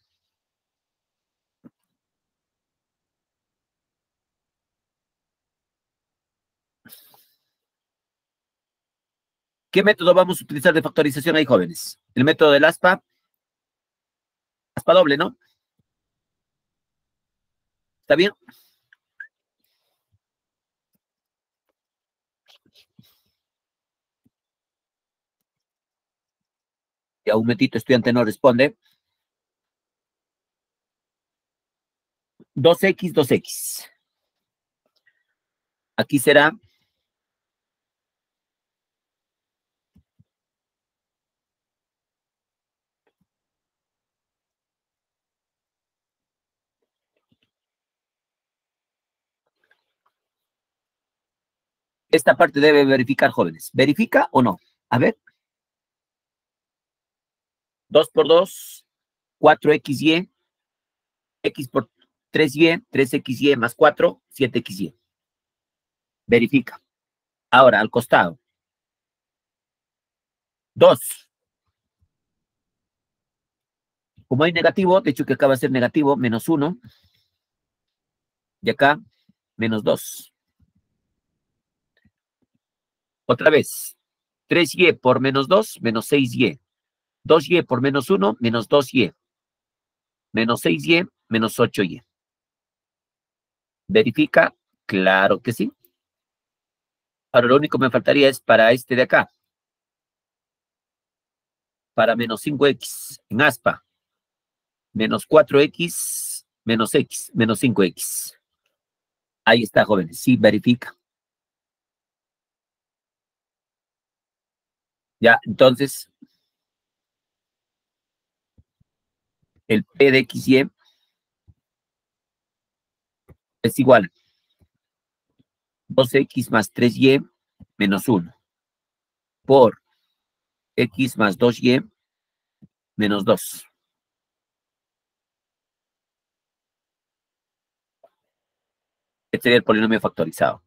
¿Qué método vamos a utilizar de factorización ahí, jóvenes? El método del aspa. Aspa doble, ¿no? ¿Está bien? Ya un momentito, estudiante no responde. dos equis, dos equis. Aquí será esta parte debe verificar, jóvenes. ¿Verifica o no? A ver. dos por dos, cuatro equis y. X por tres y, tres equis y más cuatro, siete equis y. Verifica. Ahora, al costado. dos. Como hay negativo, de hecho que acaba de ser negativo, menos uno. Y acá, menos dos. Otra vez. tres y por menos dos, menos seis y. dos y por menos uno, menos dos y. Menos seis y, menos ocho y. ¿Verifica? Claro que sí. Ahora lo único que me faltaría es para este de acá. Para menos cinco equis en aspa. Menos cuatro equis, menos x, menos cinco equis. Ahí está, jóvenes. Sí, verifica. Ya, entonces, el P de X Y es igual a dos equis más tres y menos uno por X más dos y menos dos. Este sería el polinomio factorizado.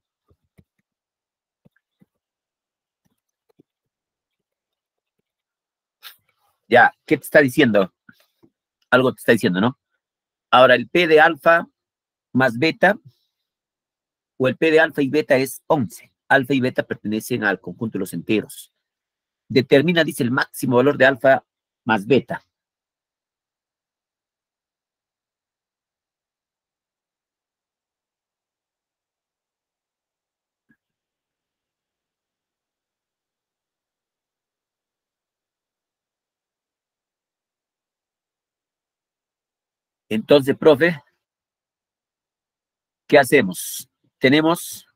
Ya, ¿qué te está diciendo? Algo te está diciendo, ¿no? Ahora, el P de alfa más beta, o el P de alfa y beta es once. Alfa y beta pertenecen al conjunto de los enteros. Determina, dice, el máximo valor de alfa más beta. Entonces, profe, ¿qué hacemos? Tenemos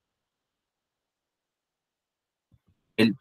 el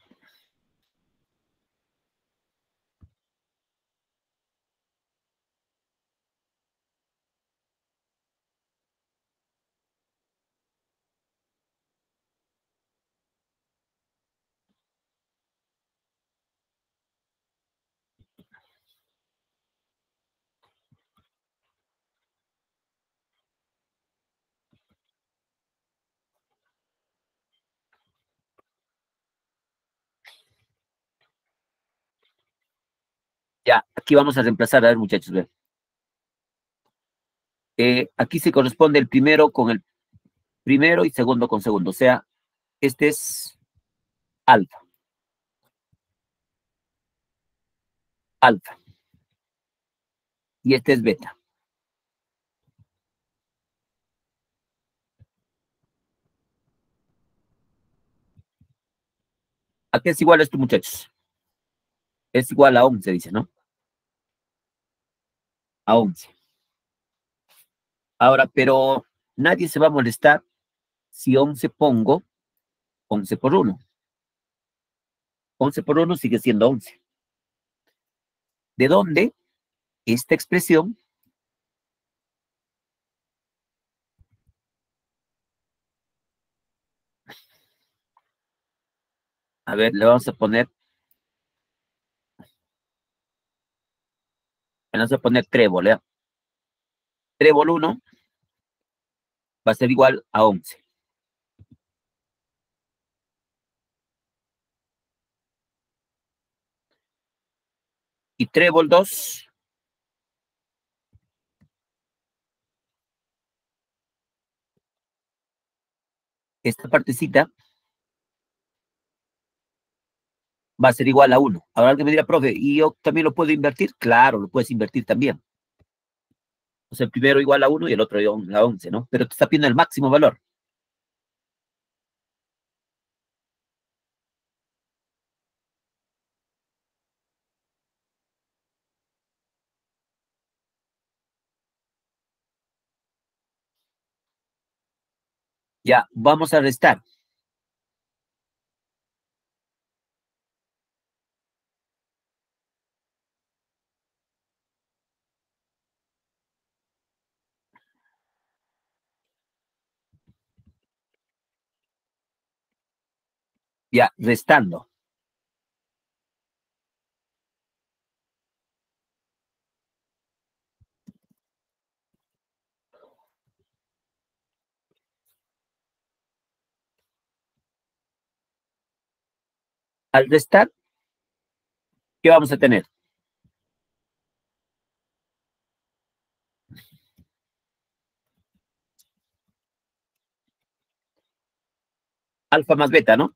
ya, aquí vamos a reemplazar, a ver, muchachos, vean. Eh, aquí se corresponde el primero con el primero y segundo con segundo. O sea, este es alfa. Alfa. Y este es beta. ¿A qué es igual esto, muchachos? Es igual a once, dice, ¿no? A once. Ahora, pero nadie se va a molestar si once pongo once por uno. once por uno sigue siendo once. ¿De dónde esta expresión? A ver, le vamos a poner, le vamos a poner trébol, ¿eh? Trébol uno va a ser igual a once. Y trébol dos. Esta partecita va a ser igual a uno. Ahora alguien me dirá, profe, ¿y yo también lo puedo invertir? Claro, lo puedes invertir también. O sea, el primero igual a uno y el otro a once, ¿no? Pero te está pidiendo el máximo valor. Ya, vamos a restar. Ya, restando. Al restar, ¿qué vamos a tener? Alfa más beta, ¿no?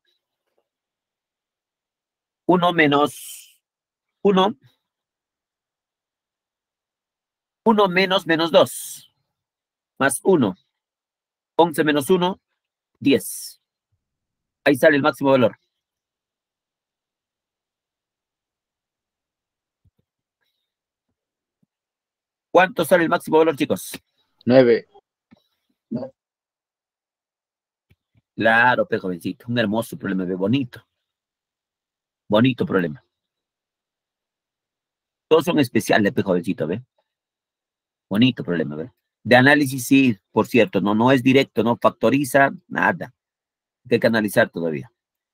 uno menos uno. uno menos menos dos. Más uno. once menos uno, diez. Ahí sale el máximo valor. ¿Cuánto sale el máximo valor, chicos? nueve. Claro, pe jovencito. Un hermoso problema, ve, bonito. Bonito problema. Todos son especiales, pe jovencito, ve. Bonito problema, ve. De análisis, sí, por cierto, no, no es directo, no factoriza, nada. Hay que analizar todavía.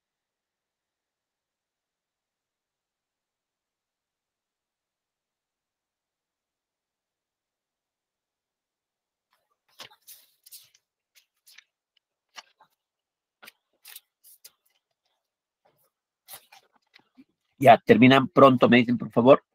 Ya, terminan pronto, me dicen, por favor.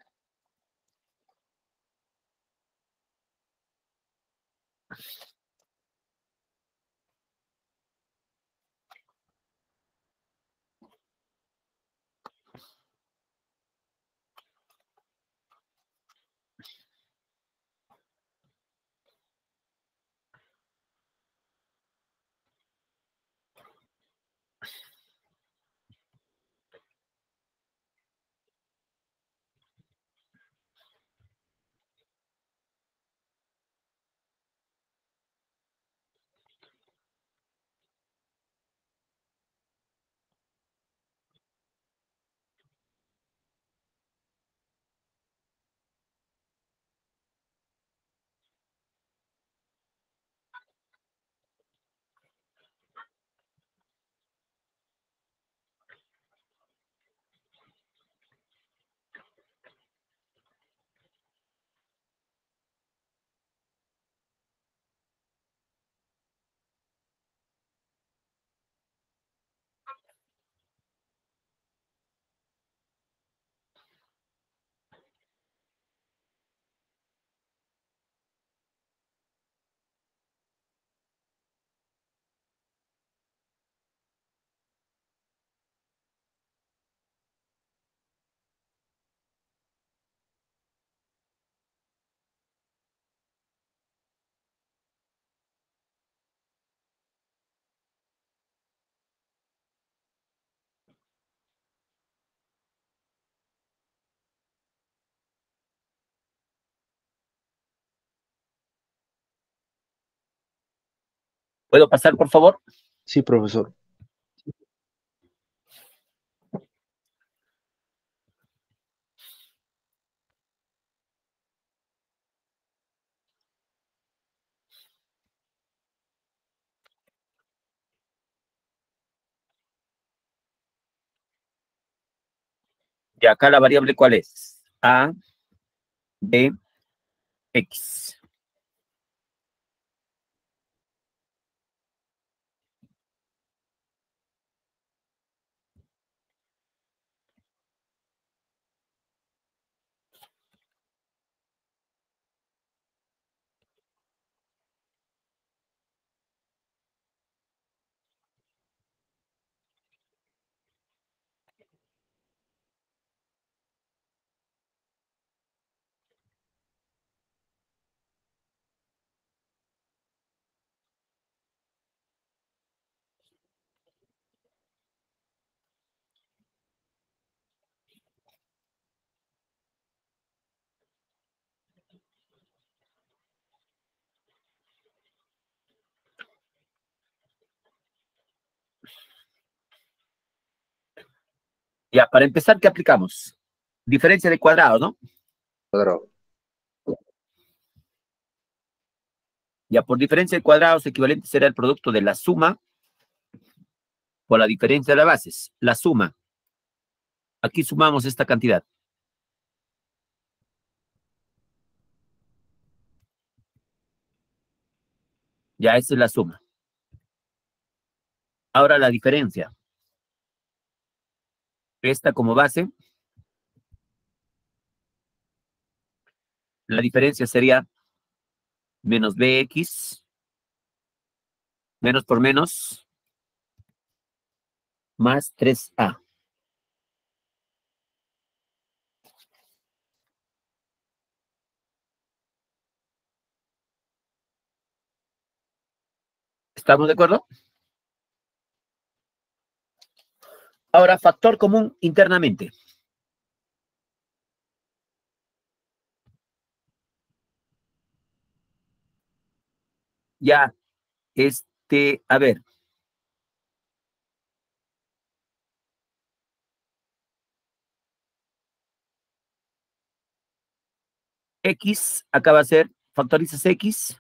¿Puedo pasar, por favor? Sí, profesor. Y acá la variable, ¿cuál es? A, B, X. Ya, para empezar, ¿qué aplicamos? Diferencia de cuadrados, ¿no? Cuadrado. Ya, por diferencia de cuadrados, equivalente será el producto de la suma por la diferencia de las bases. La suma. Aquí sumamos esta cantidad. Ya, esa es la suma. Ahora la diferencia. Esta como base. La diferencia sería menos bx, menos por menos, más tres a. ¿Estamos de acuerdo? Ahora, factor común internamente. Ya, este, a ver. X, acá va a ser, factorizas X,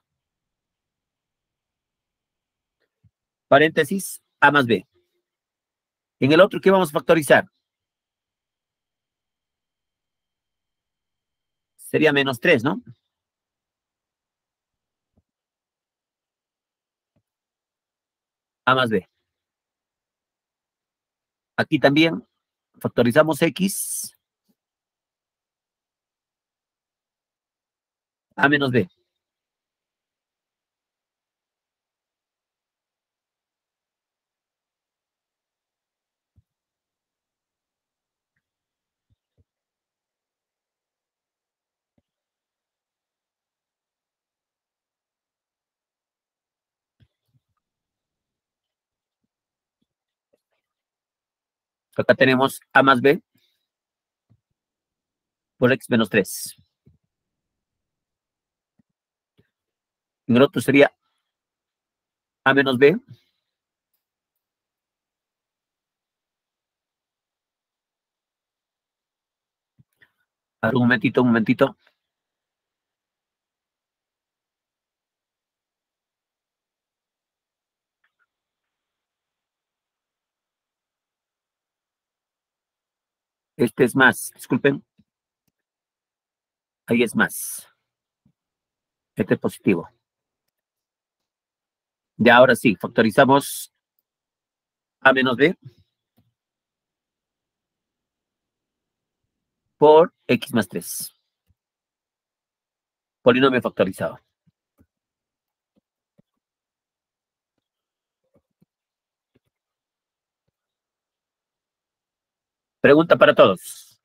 paréntesis, A más B. En el otro, ¿qué vamos a factorizar? Sería menos tres, ¿no? A más B. Aquí también factorizamos X, A menos B. Acá tenemos A más B por X menos tres. En el otro sería A menos B a ver, un momentito, un momentito. Este es más, disculpen. Ahí es más. Este es positivo. Ya ahora sí, factorizamos A menos B por X más tres. Polinomio factorizado. Pregunta para todos.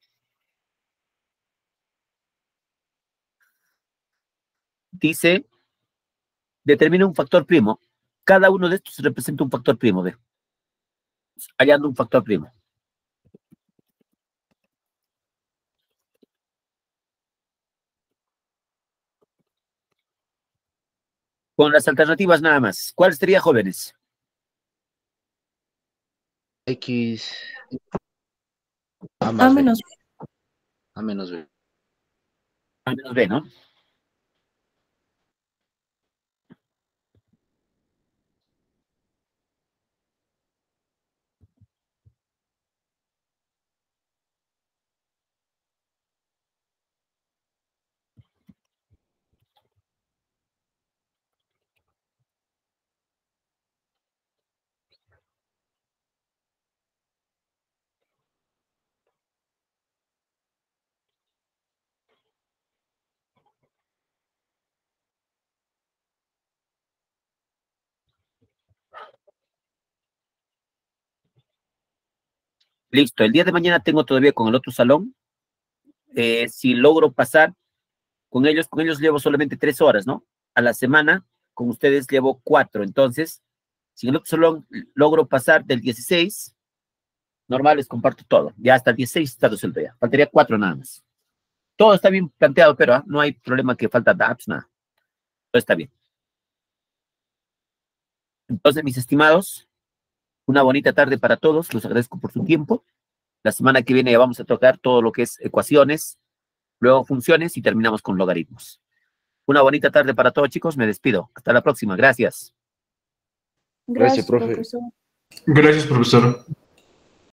Dice, determina un factor primo. Cada uno de estos representa un factor primo, ve. Hallando un factor primo. Con las alternativas nada más. ¿Cuál sería, jóvenes? X. A A más B. menos A menos B. A menos B, ¿no? Listo. El día de mañana tengo todavía con el otro salón. Eh, si logro pasar con ellos, con ellos llevo solamente tres horas, ¿no? A la semana, con ustedes llevo cuatro. Entonces, si en el otro salón logro pasar del dieciséis, normal, les comparto todo. Ya hasta el dieciséis está resuelto ya. Faltaría cuatro nada más. Todo está bien planteado, pero ¿eh? No hay problema que falta apps, nada. Todo está bien. Entonces, mis estimados, una bonita tarde para todos. Los agradezco por su tiempo. La semana que viene ya vamos a tocar todo lo que es ecuaciones, luego funciones y terminamos con logaritmos. Una bonita tarde para todos, chicos. Me despido. Hasta la próxima. Gracias. Gracias, Gracias, profe. profesor. Gracias, profesor.